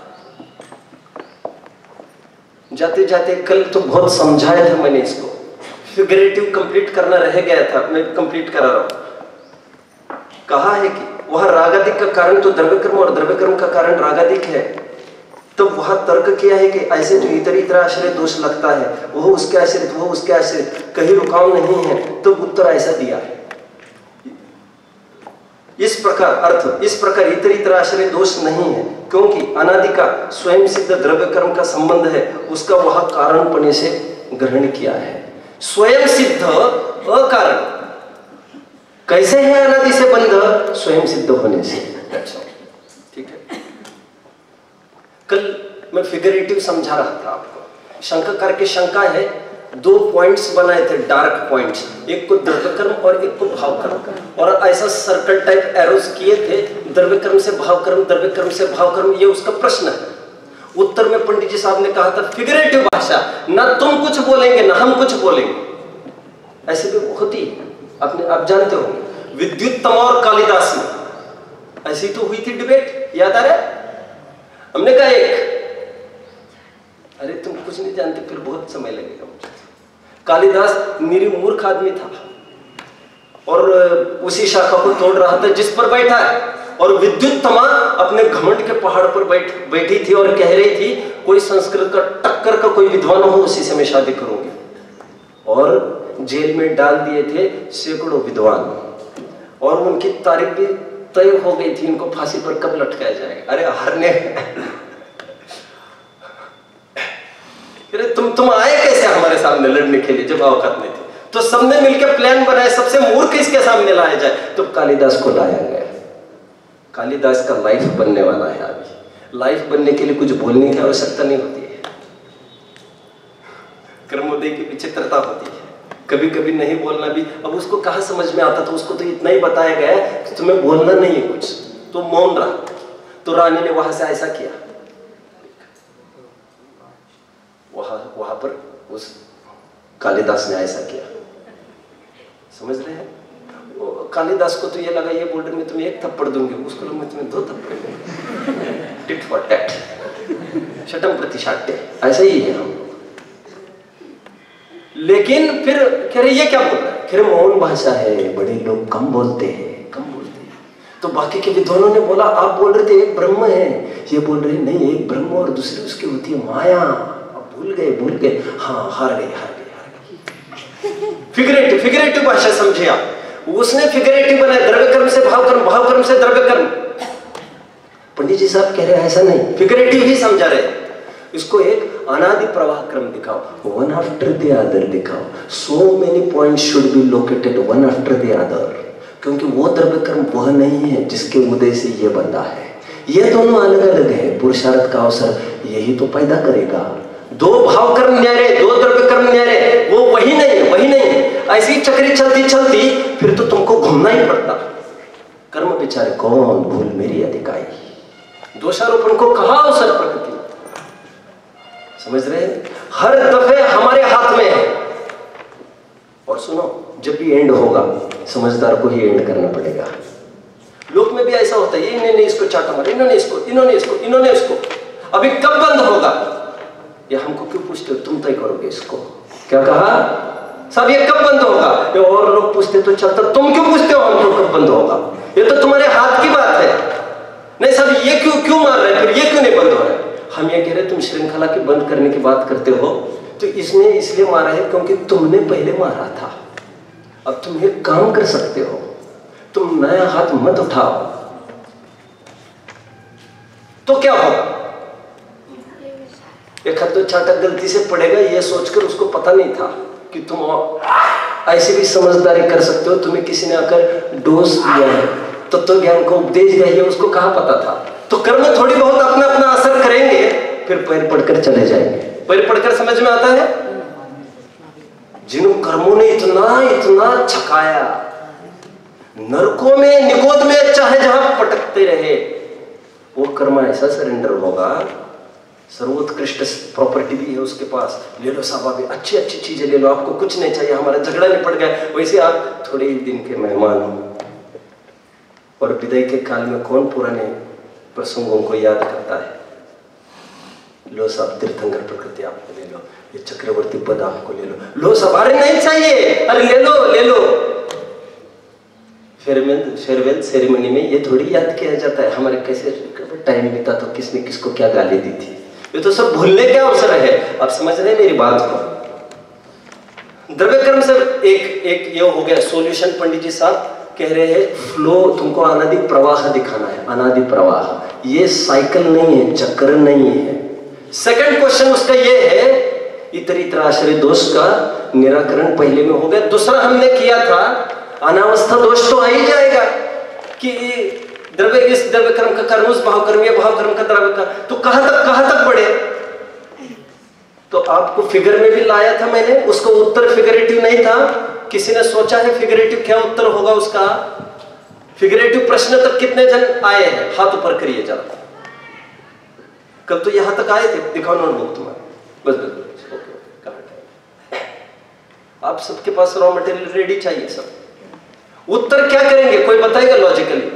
[SPEAKER 1] जाते जाते कल तो बहुत समझाया था मैंने इसको। फिगरेटिव कंप्लीट करना रह गया था, मैं कंप्लीट करा रहा हूं। कहा है कि वह रागादिक का कारण तो द्रव्यकर्म और द्रव्यकर्म का कारण रागादिक है। तो वह तर्क किया है कि ऐसे जो इतर इतर आश्रय दोष लगता है, वह उसके आश्रित, वह उसके आश्रित, कहीं रुकाव नहीं है। तो उत्तर ऐसा दिया है, इस प्रकार अर्थ, इस प्रकार इतर इतर आश्रय दोष नहीं है, क्योंकि अनादि का स्वयं सिद्ध द्रव्य कर्म का संबंध है, उसका वह कारणपने से ग्रहण किया है। स्वयं सिद्ध अकारण कैसे है अनादि से बंध? स्वयं सिद्ध होने से। ठीक है, कल मैं फिगरेटिव समझा रहा था आपको। शंकाकार की शंका है, 2 पॉइंट्स बनाए थे, डार्क पॉइंट्स, एक को द्रव्यकर्म और एक को भावकर्म, और ऐसा सर्कल टाइप एरोस किए थे, द्रव्यकर्म से भावकर्म, द्रव्यकर्म से भावकर्म, ये उसका प्रश्न है। उत्तर में पंडित जी साहब ने कहा था फिगरेटिव भाषा, ना तुम कुछ बोलेंगे ना हम कुछ बोलेंगे। ऐसे भी होती है, आप जानते हो, विद्युत और कालिदास में ऐसी तो हुई थी डिबेट, याद आ रहा है? हमने कहा अरे तुम कुछ नहीं जानते, फिर बहुत समय लगेगा मुझे। कालिदास निर्मूर्ख आदमी था और उसी शाखा को तोड़ रहा था जिस पर बैठा है, और विद्युत तमा अपने घमंड के पहाड़ पर बैठी थी और कह रही थी कोई संस्कृत का टक्कर का कोई विद्वान हो, उसी से मैं शादी करूंगी। और जेल में डाल दिए थे सैकड़ों विद्वान, और उनकी तारीख भी तय हो गई थी, इनको फांसी पर कब लटकाया जाएगा। अरे हारने तुम आए कैसे हमारे सामने लड़ने के लिए जब औकात नहीं थी? तो सबने मिलकर प्लान बनाया, सबसे मूर्ख इसके सामने लाया जाए, तो कालिदास को लाया गया। कालिदास का लाइफ बनने वाला है अभी। लाइफ बनने के लिए कुछ बोलने की आवश्यकता नहीं होती है, कर्मोदय की विचित्रता होती है। कभी कभी नहीं बोलना भी, अब उसको कहाँ समझ में आता था, उसको तो इतना ही बताया गया कि तुम्हें बोलना नहीं है कुछ, तो मौन रहा। तो रानी ने वहां से ऐसा किया, वहां पर उस कालिदास ने ऐसा किया, समझ रहे हैं? कालिदास को तो ये लगा ये बोल रहे मैं तुम्हें 1 थप्पड़ दूंगी, उसको मैं तुम्हें 2 थप्पड़ दूंगी। टिट फॉर टैट, शटम प्रतिशाट्य, ऐसा ही है हम। लेकिन फिर कह रहे ये क्या बोल रहा है, कह रहे मौन भाषा है, बड़े लोग कम बोलते हैं, कम बोलते हैं। तो बाकी के विद्वानों ने बोला आप बोल रहे थे एक ब्रह्म है, ये बोल रहे नहीं एक ब्रह्म और दूसरी उसकी होती है माया। अब भूल गए, हाँ हार गए। फिगरेटिव भाषा समझे आप, उसने फिगरेटिव बनाया, द्रव्य कर्म से भाव कर्म, भाव कर्म से द्रव्य कर्म। पंडित जी साहब कह रहे ऐसा नहीं, फिगरेटिव ही समझा रहे। इसको एक अनादि प्रवाह क्रम दिखाओ, वन आफ्टर द अदर दिखाओ। So many points should be located one after the other, क्योंकि वो द्रव्य कर्म वह नहीं है जिसके उदय से ये बंधा है। ये दोनों अलग अलग है, पुरुषार्थ का अवसर यही तो पैदा करेगा। 2 भाव कर्म न्यारे, 2 द्रव्य कर्म न्यारे, वो वही नहीं है। ऐसी चक्री चलती फिर तो तुमको घूमना ही पड़ता। कर्म बेचारे कौन, भूल मेरी अधिकाई, दोषारोपण को कहा अवसर प्रकृति, समझ रहे हैं? हर दफे हमारे हाथ में है। और सुनो, जब भी एंड होगा समझदार को ही एंड करना पड़ेगा। लोक में भी ऐसा होता है, इन्होंने इसको चाटा मारा, इन्होंने इसको, अभी कब बंद होगा? ये हमको क्यों पूछते हो, तुम तय करोगे इसको। क्या कहा साहब, ये कब बंद होगा? ये और लोग पूछते तो चलता, तुम क्यों पूछते हो हमको कब बंद होगा? ये तो तुम्हारे हाथ की बात है। नहीं साहब ये क्यों मार रहे हैं, फिर ये क्यों नहीं बंद हो रहा है? हम ये कह रहे तुम श्रृंखला की बंद करने की बात करते हो, तो इसने इसलिए मारा है क्योंकि तुमने पहले मारा था। अब तुम एक काम कर सकते हो, तुम नया हाथ मत उठाओ तो क्या होगा? एक हाथ तो चाटा गलती से पड़ेगा, ये सोचकर उसको पता नहीं था कि तुम ऐसे भी समझदारी कर सकते हो। तुम्हें किसी ने आकर डोज दिया है, तत्व ज्ञान को उपदेश दिया है, उसको कहाँ पता था? तो कर्म थोड़ी बहुत अपना अपना असर करेंगे, फिर पैर पड़कर चले जाएंगे। पैर पड़कर समझ में आता है, जिन कर्मों ने इतना छकाया, नरकों में निकोद में चाहे जहां पटकते रहे, वो कर्म ऐसा सरेंडर होगा। सर्वोत्कृष्ट प्रॉपर्टी भी है उसके पास, ले लो साहब, अभी अच्छी चीजें ले लो, आपको कुछ नहीं चाहिए, हमारा झगड़ा निपट गया। वैसे आप थोड़े ही दिन के मेहमान हो, और विदाई के काल में कौन पुराने प्रसंगों को याद करता है? लो साहब तीर्थंकर प्रकृति आपको ले लो, ये चक्रवर्ती पद आपको ले लो साहब, अरे नहीं चाहिए, अरे ले लो। फेयरवेल सेरेमनी में ये थोड़ी याद किया जाता है हमारे कैसे टाइम बीता, तो किसने किसको क्या गाली दी थी। ये तो सब भूलने का अवसर है। आप समझ रहे हैं मेरी बात को? द्रव्य कर्म से एक ये हो गया सॉल्यूशन। पंडित जी साहब कह रहे हैं फ्लो, तुमको अनादि प्रवाह दिखाना है। अनादि प्रवाह ये साइकिल नहीं है, चक्र नहीं है। सेकंड क्वेश्चन उसका ये है, इतर आश्रय दोष का निराकरण पहले में हो गया। दूसरा हमने किया था अनावस्था दोष तो आ ही जाएगा कि द्रव्य इस द्रव्य कर्म का कर्म उस भाव कर्म, ये भाव कर्म का द्रव्य का, तो कहां तक बढ़े? तो आपको फिगर में भी लाया था मैंने, उसका उत्तर फिगरेटिव नहीं था। किसी ने सोचा है फिगरेटिव क्या उत्तर होगा उसका? फिगरेटिव प्रश्न तक कितने जन आए हैं? हाथ ऊपर करिए जरा। कल तो यहां तक आए थे, दिखाओ नोटबुक तुम्हारा। बस ओके। आप सबके पास रॉ मटेरियल रेडी चाहिए सब। उत्तर क्या करेंगे कोई बताएगा लॉजिकली?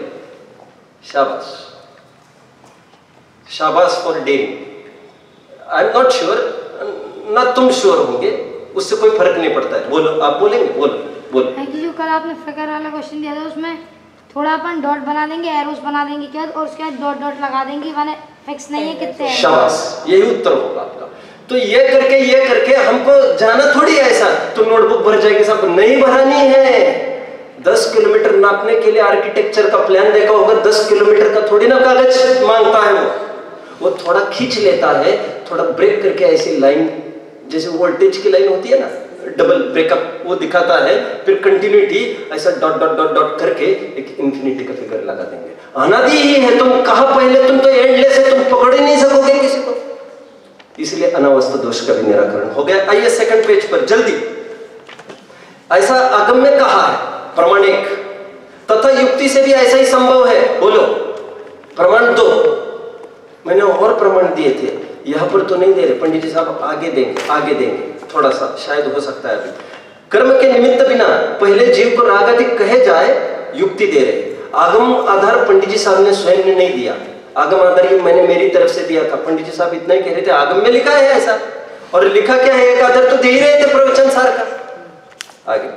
[SPEAKER 1] शाबाश for daring. I am not sure, ना तुम श्योर होंगे, उससे कोई फर्क नहीं पड़ता है। बोलो, आप बोलेंगे? बोलो।
[SPEAKER 2] जो कल आपने फिगर वाला क्वेश्चन दिया था उसमें थोड़ा अपन डॉट बना देंगे, एरोस बना देंगे क्या, और उसके बाद डॉट लगा देंगे, माने फिक्स नहीं है कितने।
[SPEAKER 1] शाबाश, यही उत्तर होगा आपका। तो ये करके हमको जाना थोड़ी ऐसा तो नोटबुक भर जाएगी सब, नहीं भरानी है। 10 किलोमीटर नापने के लिए आर्किटेक्चर का प्लान देखा होगा, 10 किलोमीटर का थोड़ी ना कागज मांगता है वो थोड़ा खींच लेता है, थोड़ा ब्रेक करके ऐसी लाइन, जैसे वोल्टेज की लाइन होती है ना, डबल ब्रेकअप, वो दिखाता है। फिर कंटिन्यूटी ऐसा डॉट करके एक इंफिनिटी का फिगर लगा देंगे। अनादि ही है, तुम कहा पहले, तुम तो एंडलेस है, तुम पकड़ ही नहीं सकोगे किसी को। इसलिए अनावस्था दोष का भी निराकरण हो गया। आइए सेकंड पेज पर जल्दी। ऐसा आगम में कहा है प्रमाणिक, तथा युक्ति से भी ऐसा ही संभव है। बोलो प्रमाण दो। मैंने और प्रमाण दिए थे, यहां पर तो नहीं दे रहे पंडित जी साहब, आगे देंगे थोड़ा सा, शायद हो सकता है अभी। कर्म के निमित्त बिना पहले जीव को राग आदि कहे जाए युक्ति दे रहे हैं। आगम आधार पंडित जी साहब ने स्वयं ने नहीं दिया, आगम आधार ये मैंने मेरी तरफ से दिया था। पंडित जी साहब इतना ही कह रहे थे, आगम में लिखा है ऐसा, और लिखा क्या है, एक आधार तो दे ही रहे थे प्रवचन सार का। आगे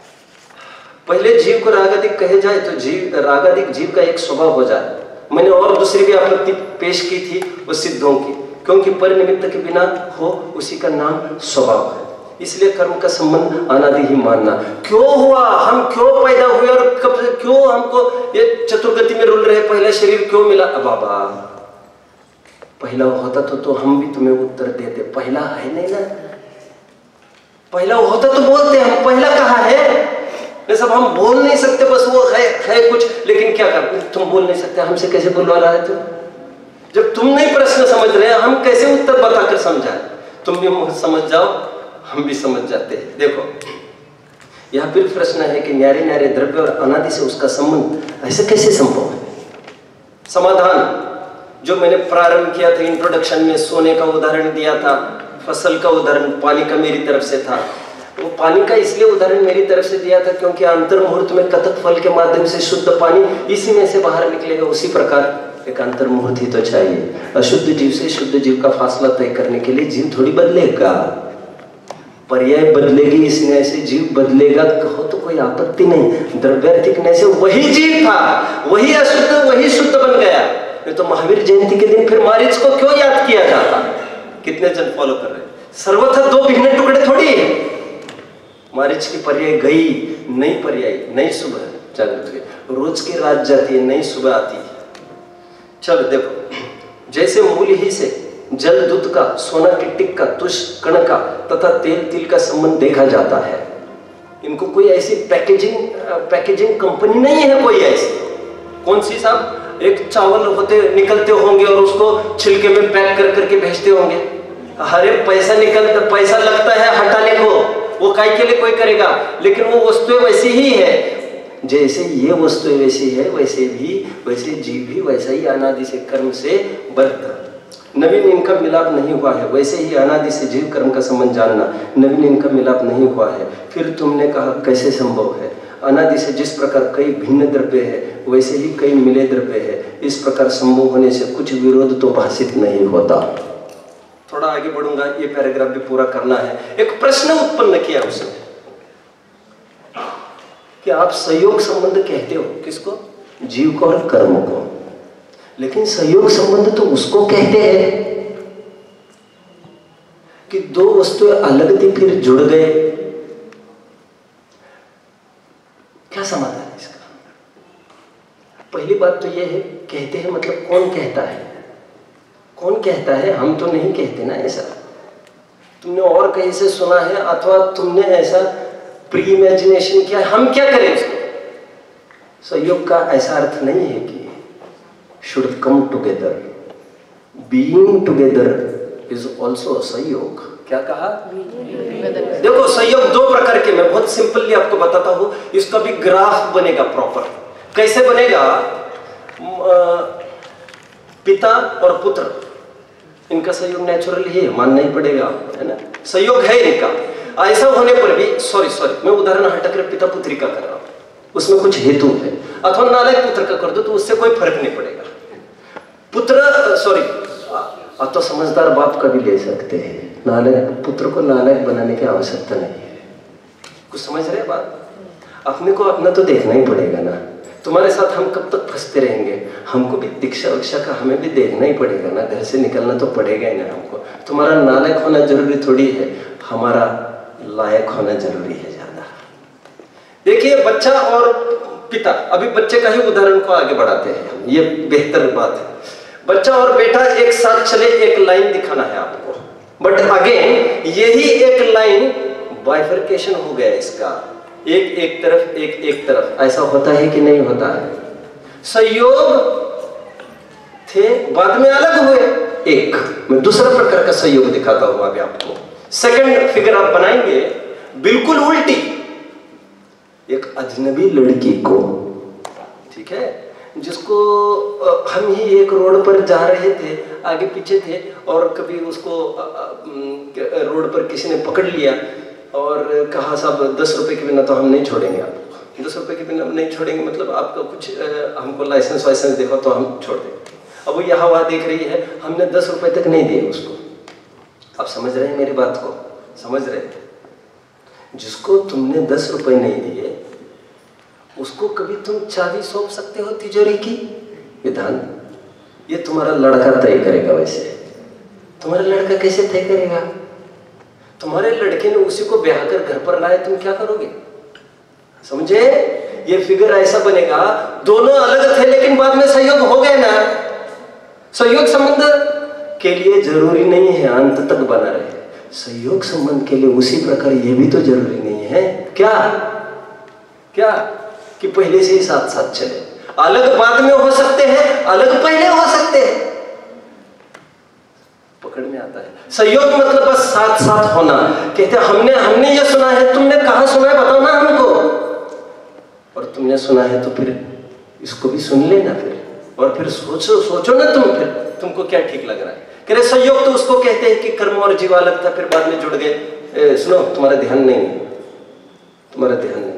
[SPEAKER 1] पहले जीव को रागादिक कहे जाए तो जीव रागादिक जीव का एक स्वभाव हो जाए। मैंने और दूसरी भी आपत्ति पेश की थी वो सिद्धों की, क्योंकि परिनिमित्त के बिना हो उसी का नाम स्वभाव है। इसलिए कर्म का संबंध अनादि ही मानना। क्यों हुआ, हम क्यों पैदा हुए और कब, क्यों हमको ये चतुर्गति में रुल रहे, पहला शरीर क्यों मिला? बाबा पहला होता तो हम भी तुम्हें उत्तर देते, पहला है नहीं ना, पहला होता तो बोलते, हम पहला कहाँ है? ये सब हम बोल नहीं सकते, बस वो है कुछ, लेकिन क्या कर, तुम बोल नहीं सकते, हमसे कैसे बोलवा रहा है तुम? जब तुम नहीं प्रश्न समझ रहे हैं, हम कैसे उत्तर बताकर समझाएं? तुम भी समझ जाओ, हम भी समझ जाते हैं। देखो यह फिर प्रश्न है कि न्यारे न्यारे द्रव्य और अनादि से उसका संबंध ऐसे कैसे संभव है? समाधान जो मैंने प्रारंभ किया था इंट्रोडक्शन में, सोने का उदाहरण दिया था, फसल का उदाहरण पानी का मेरी तरफ से था। वो पानी का इसलिए उदाहरण मेरी तरफ से दिया था क्योंकि अंतर मुहूर्त में कतक फल के माध्यम से शुद्ध पानी इसी में से बाहर निकलेगा। उसी प्रकार एक अंतर मुहूर्त ही तो चाहिए। अशुद्ध जीव से शुद्ध जीव का फासला तय करने के लिए जीव थोड़ी बदलेगा, पर्याय बदलेगी, इसने ऐसे जीव बदलेगा कहो तो कोई आपत्ति नहीं। द्रव्यार्थिकने से वही जीव था, वही अशुद्ध वही शुद्ध बन गया। नहीं तो महावीर जयंती के दिन फिर मारीच को क्यों याद किया जाता? कितने जन फॉलो कर रहे हैं? सर्वथा दो भिन्न टुकड़े थोड़ी है। मारीच की पर्याय गई, नई पर्याय, नई सुबह जागृत हुई, रोज की रात जाती है, नई सुबह आती है। चलो देखो, जैसे मूल ही से जल दूध का, सोना की टिक का, तुष कण का तथा तेल तिल का संबंध देखा जाता है। इनको कोई ऐसी पैकेजिंग कंपनी नहीं है, कोई ऐसी। कौन सी साहब? एक चावल होते निकलते होंगे और उसको छिलके में पैक कर करके भेजते होंगे। अरे पैसा लगता है हटाने को, वो काय के लिए कोई करेगा, लेकिन वो वस्तुएं वैसी ही है। जैसे ये वस्तुएं वैसी है, वैसे जीव भी वैसा ही अनादि से कर्म से बद्ध, नवीन इनका मिलाप नहीं हुआ है। वैसे ही अनादि से जीव कर्म का संबंध जानना, नवीन इनका मिलाप नहीं हुआ है। फिर तुमने कहा कैसे संभव है? अनादि से जिस प्रकार कई भिन्न द्रव्य है, वैसे ही कई मिले द्रव्य है। इस प्रकार संभव होने से कुछ विरोध तो भाषित नहीं होता। थोड़ा आगे बढ़ूंगा, ये पैराग्राफ भी पूरा करना है। एक प्रश्न उत्पन्न किया उसने कि आप सहयोग संबंध कहते हो किसको? जीव को और कर्म को, लेकिन सहयोग संबंध तो उसको कहते हैं कि दो वस्तुएं अलग थी फिर जुड़ गए। क्या समाधान है इसका? पहली बात तो यह है, कहते हैं मतलब कौन कहता है? कौन कहता है? हम तो नहीं कहते ना ऐसा। तुमने और कहीं से सुना है अथवा तुमने ऐसा प्री इमेजिनेशन किया, हम क्या करें इसको? सहयोग का ऐसा अर्थ नहीं है कि should come together, being together is also सहयोग। क्या कहा? देखो सहयोग दो प्रकार के, मैं बहुत सिंपली आपको बताता हूं, इसका भी ग्राफ बनेगा प्रॉपर। कैसे बनेगा? पिता और पुत्र, इनका सहयोग नेचुरल ही है, मानना ही पड़ेगा, है ना? सहयोग है इनका। ऐसा होने पर भी सॉरी मैं उदाहरण हटाकर पिता पुत्री का कर रहा हूं, उसमें कुछ हेतु है। अथवा नालायक पुत्र का कर दो तो उससे कोई फर्क नहीं पड़ेगा। तो समझदार बाप का भी ले सकते हैं, नालायक पुत्र को नालायक बनाने की आवश्यकता नहीं है। कुछ समझ रहे बात? अपने को अपना तो देखना ही पड़ेगा ना। तुम्हारे साथ हम कब तक फंसते रहेंगे? हमको भी दीक्षा विक्षा का हमें भी देखना ही पड़ेगा ना, घर से निकलना तो पड़ेगा ही ना हमको। तुम्हारा नालायक होना जरूरी थोड़ी है, हमारा लायक होना जरूरी है ज्यादा। देखिए बच्चा और पिता, अभी बच्चे का ही उदाहरण को आगे बढ़ाते हैं हम, ये बेहतर बात है। बच्चा और बेटा एक साथ चले, एक लाइन दिखाना है आपको, बट अगेन यही एक लाइन बाइफर्केशन हो गया इसका, एक तरफ एक तरफ। ऐसा होता है कि नहीं होता है? संयोग थे, बाद में अलग हुए। एक मैं दूसरा प्रकार का संयोग दिखाता हूं अभी आपको। सेकंड फिगर आप बनाएंगे बिल्कुल उल्टी, एक अजनबी लड़की को, ठीक है, जिसको हम ही एक रोड पर जा रहे थे, आगे पीछे थे, और कभी उसको रोड पर किसी ने पकड़ लिया और कहा साहब 10 रुपए के बिना तो हम नहीं छोड़ेंगे आपको। 10 रुपए के बिना नहीं छोड़ेंगे, मतलब आपका कुछ हमको लाइसेंस वाइसेंस देखो तो हम छोड़ देंगे। अब वो यहाँ वहाँ देख रही है, हमने 10 रुपए तक नहीं दिए उसको। आप समझ रहे हैं मेरी बात को? समझ रहे हैं? जिसको तुमने 10 रुपए नहीं दिए उसको कभी तुम चाबी सौंप सकते हो तिजोरी की? विधान ये तुम्हारा लड़का तय करेगा। वैसे तुम्हारा लड़का कैसे तय करेगा? तुम्हारे लड़के ने उसी को ब्याह कर घर पर लाए, तुम क्या करोगे? समझे? ये फिगर ऐसा बनेगा, दोनों अलग थे लेकिन बाद में संयोग हो गए ना। संयोग संबंध के लिए जरूरी नहीं है अंत तक बना रहे, संयोग संबंध के लिए उसी प्रकार ये भी तो जरूरी नहीं है। क्या क्या कि पहले से ही साथ साथ चले। अलग बाद में हो सकते हैं, अलग पहले हो सकते हैं। पकड़ में आता है? संयोग मतलब बस साथ साथ होना। कहते हमने ये सुना है, तुमने कहां सुना है बताओ ना हमको। और तुमने सुना है तो फिर इसको भी सुन लेना फिर, और फिर सोचो ना तुम, फिर तुमको क्या ठीक लग रहा है। कह रहे संयोग तो उसको कहते हैं कि कर्म और जीव अलग था फिर बाद में जुड़ गए। सुनो, तुम्हारा ध्यान नहीं है, तुम्हारा ध्यान नहीं।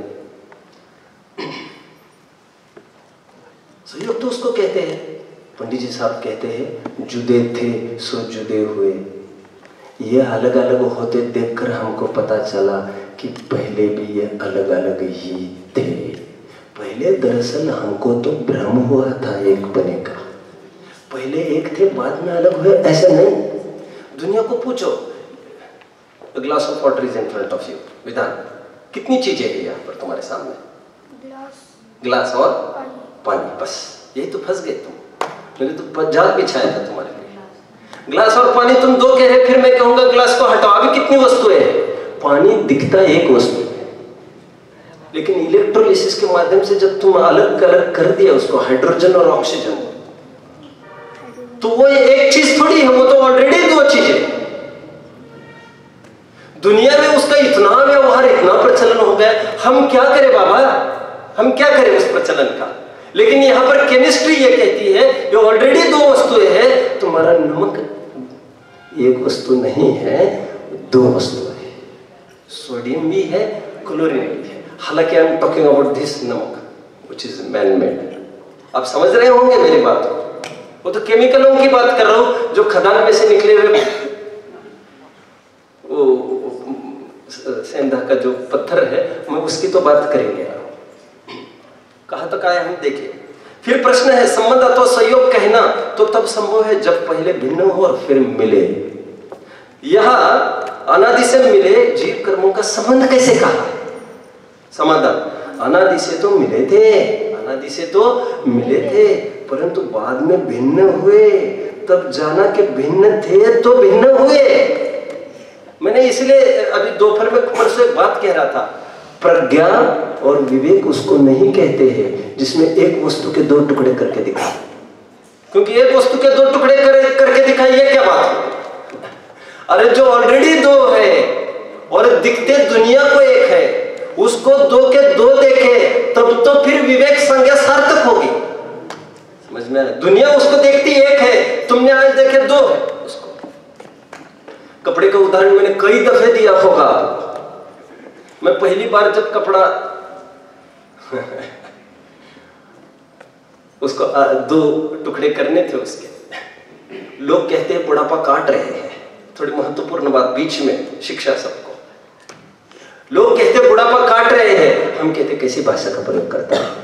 [SPEAKER 1] संयोग तो उसको कहते हैं, पंडित जी साहब कहते हैं जुदे थे सो जुदे हुए। ये अलग अलग होते देखकर हमको पता चला कि पहले भी ये अलग अलग ही थे। पहले दरअसल हमको तो भ्रम हुआ था एक बने का, पहले एक थे बाद में अलग हुए, ऐसा नहीं। दुनिया को पूछो, glass of water is in front of you. विधान कितनी चीजें हैं यहाँ पर तुम्हारे सामने? ग्लास और पानी, बस यही तो फंस गए तुम। मैंने तो जाल बिछाया था तुम्हारे लिए। ग्लास और पानी तुम दो कह रहे, फिर मैं कहूंगा ग्लास को हटाओ। अभी कितनी वस्तुएं हैं? पानी दिखता एक वस्तु है, लेकिन इलेक्ट्रोलिसिस के माध्यम से जब तुम अलग अलग कर दिया उसको, हाइड्रोजन और ऑक्सीजन, तो वो एक चीज थोड़ी है, वो तो ऑलरेडी दो चीजें। दुनिया में उसका इतना व्यवहार, इतना प्रचलन हो गया, हम क्या करें बाबा, हम क्या करें उस प्रचलन का। लेकिन यहां पर केमिस्ट्री ये कहती है ये ऑलरेडी दो वस्तुएं हैं। तुम्हारा नमक एक वस्तु नहीं है, दो वस्तुएं हैं, सोडियम भी है, क्लोरीन भी है। हालांकि I am talking about this नमक व्हिच इज मैन मेड। आप समझ रहे होंगे मेरी बात को। वो तो केमिकलों की बात कर रहा हूं जो खदान में से निकले हुए सेंधा का जो पत्थर है, मैं उसकी तो बात करेंगे। कहां तक आया हम देखिए। फिर प्रश्न है संबंध अथवा संयोग कहना तो तब संभव है जब पहले भिन्न हो और फिर मिले। यह अनादि से मिले जीव कर्मों का संबंध कैसे कहा? समाधान, अनादि से तो मिले थे, अनादि से तो मिले थे, परंतु बाद में भिन्न हुए, तब जाना कि भिन्न थे तो भिन्न हुए। मैंने इसलिए अभी दोपहर में परसों एक बात कह रहा था, प्रज्ञा और विवेक उसको नहीं कहते हैं जिसमें एक वस्तु के दो टुकड़े करके दिखा। क्योंकि एक वस्तु के दो टुकड़े करके दिखाई, ये क्या बात है? अरे जो ऑलरेडी दो है और दिखते दुनिया को एक है, उसको दो के दो देखे तब तो फिर विवेक संज्ञा सार्थक होगी। समझ में आया? दुनिया उसको देखती एक है, तुमने आज देखे दो है उसको। कपड़े का उदाहरण मैंने कई दफे दिया होगा। मैं पहली बार जब कपड़ा उसको दो टुकड़े करने थे उसके, लोग कहते हैं बुढ़ापा काट रहे हैं। थोड़ी महत्वपूर्ण बात बीच में, शिक्षा सबको। लोग कहते बुढ़ापा काट रहे हैं, हम कहते कैसी भाषा का प्रयोग करता है।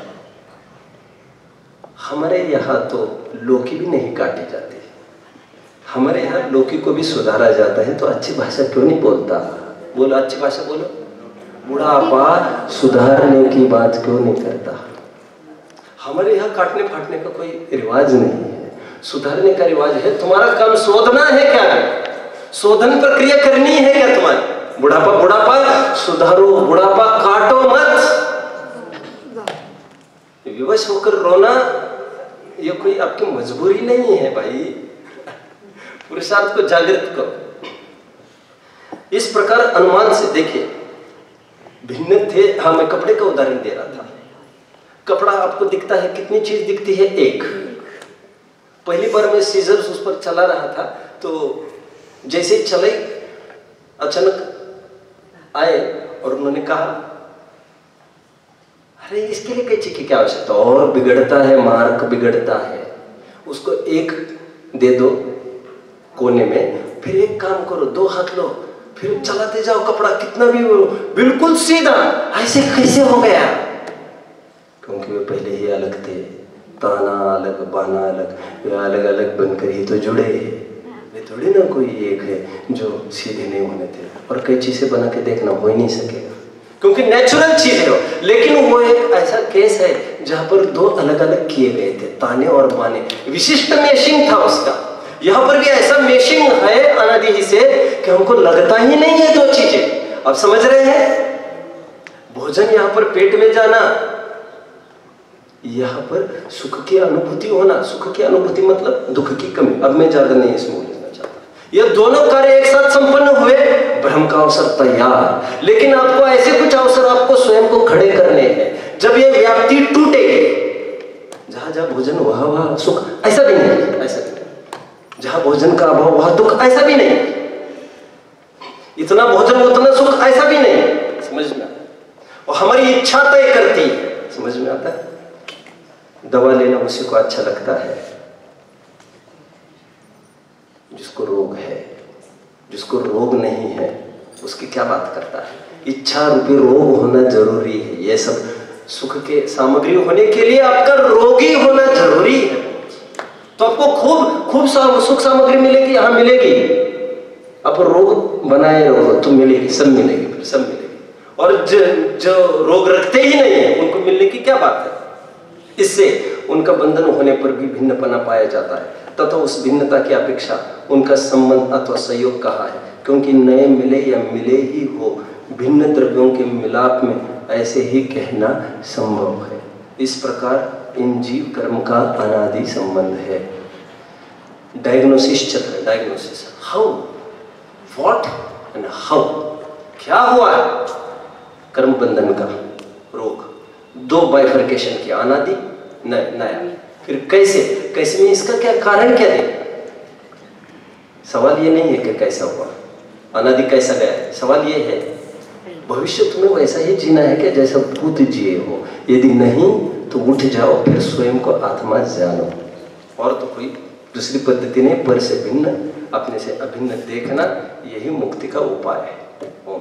[SPEAKER 1] हमारे यहाँ तो लौकी भी नहीं काटी जाती, हमारे यहाँ लौकी को भी सुधारा जाता है, तो अच्छी भाषा क्यों नहीं बोलता? बोलो अच्छी भाषा बोलो। बुढ़ापा सुधारने की बात क्यों नहीं करता? हमारे यहाँ काटने फाटने का कोई रिवाज नहीं है, सुधारने का रिवाज है। तुम्हारा काम शोधना है क्या है? शोधन प्रक्रिया करनी है क्या तुम्हारी? बुढ़ापा बुढ़ापा सुधारो, बुढ़ापा काटो मत। विवश होकर रोना ये कोई आपकी मजबूरी नहीं है भाई, पुरुषार्थ को जागृत करो। इस प्रकार अनुमान से देखिए भिन्न थे। हाँ, मैं कपड़े का उदाहरण दे रहा था। कपड़ा आपको दिखता है, कितनी चीज दिखती है? एक। पहली बार मैं सीजर्स उस पर चला रहा था, तो जैसे ही चले अचानक आए और उन्होंने कहा अरे इसके लिए कैची की क्या आवश्यकता, और बिगड़ता है, मार्ग बिगड़ता है, उसको एक दे दो कोने में, फिर एक काम करो, 2 हाथ लो, फिर चलाते जाओ, कपड़ा कितना भी हो बिल्कुल सीधा, ऐसे कैसे हो गया? क्योंकि वे पहले ही अलग थे, ताना अलग बाना अलग, वे अलग अलग बनकर ही तो जुड़े हैं, वे थोड़ी ना कोई एक है जो सीधे नहीं होने थे। और कैंची से बना के देखना, हो ही नहीं सकेगा, क्योंकि नेचुरल चीज है वो। लेकिन वो एक ऐसा केस है जहां पर 2 अलग अलग किए गए थे, ताने और बाने, विशिष्ट मेशिंग था उसका। यहां पर भी ऐसा मेशिंग है अनादि ही से कि हमको लगता ही नहीं है 2 चीजें। अब समझ रहे हैं? भोजन यहां पर पेट में जाना, यहां पर सुख की अनुभूति होना, सुख की अनुभूति मतलब दुख की कमी। अब मैं ज्यादा नहीं इसमें उलझना चाहता, ये दोनों कार्य एक साथ संपन्न हुए, ब्रह्म का अवसर तैयार। लेकिन आपको ऐसे कुछ अवसर आपको स्वयं को खड़े करने हैं, जब ये व्याप्ति टूटेगी, जहां जहां भोजन वहां वहां सुख, ऐसा भी नहीं, ऐसा भी नहीं। जहां भोजन का अभाव वहां दुख, ऐसा भी नहीं। इतना भोजन उतना सुख, ऐसा भी नहीं। समझ में? और हमारी इच्छा तय करती है। समझ में आता है? दवा लेना उसी को अच्छा लगता है जिसको रोग है, जिसको रोग नहीं है उसकी क्या बात करता है? इच्छा रूपी रोग होना जरूरी है। ये सब सुख के सामग्री होने के लिए आपका रोगी होना जरूरी है, तो आपको खूब सुख सामग्री मिलेगी, यहां मिलेगी। अब रोग बनाए रहो तो मिलेगी, सब मिलेगी, फिर सब मिलेगी। और जो रोग रखते ही नहीं है उनको मिलने की क्या बात है? इससे उनका बंधन होने पर भी भिन्नपना पाया जाता है, तथा उस भिन्नता की अपेक्षा उनका संबंध अथवा सहयोग कहा है, क्योंकि नए मिले या मिले ही हो, भिन्न द्रव्यों के मिलाप में ऐसे ही कहना संभव है। इस प्रकार इन जीव कर्म का अनादि संबंध है। डायग्नोसिस चल रहा है, diagnosis, how, what and how, क्या हुआ कर्म बंधन का रोग? 2 बाइफर्केशन किया, अनादि नया, फिर कैसे में इसका क्या कारण क्या दे? सवाल ये नहीं है कि कैसा हुआ, अनादि कैसा गया, सवाल ये है भविष्य तुम्हें वैसा ही जीना है कि जैसा भूत जिए हो। यदि नहीं तो उठ जाओ, फिर स्वयं को आत्मा जानो, और तो कोई दूसरी पद्धति नहीं, पर से भिन्न, अपने से अभिन्न देखना, यही मुक्ति का उपाय है। ओम।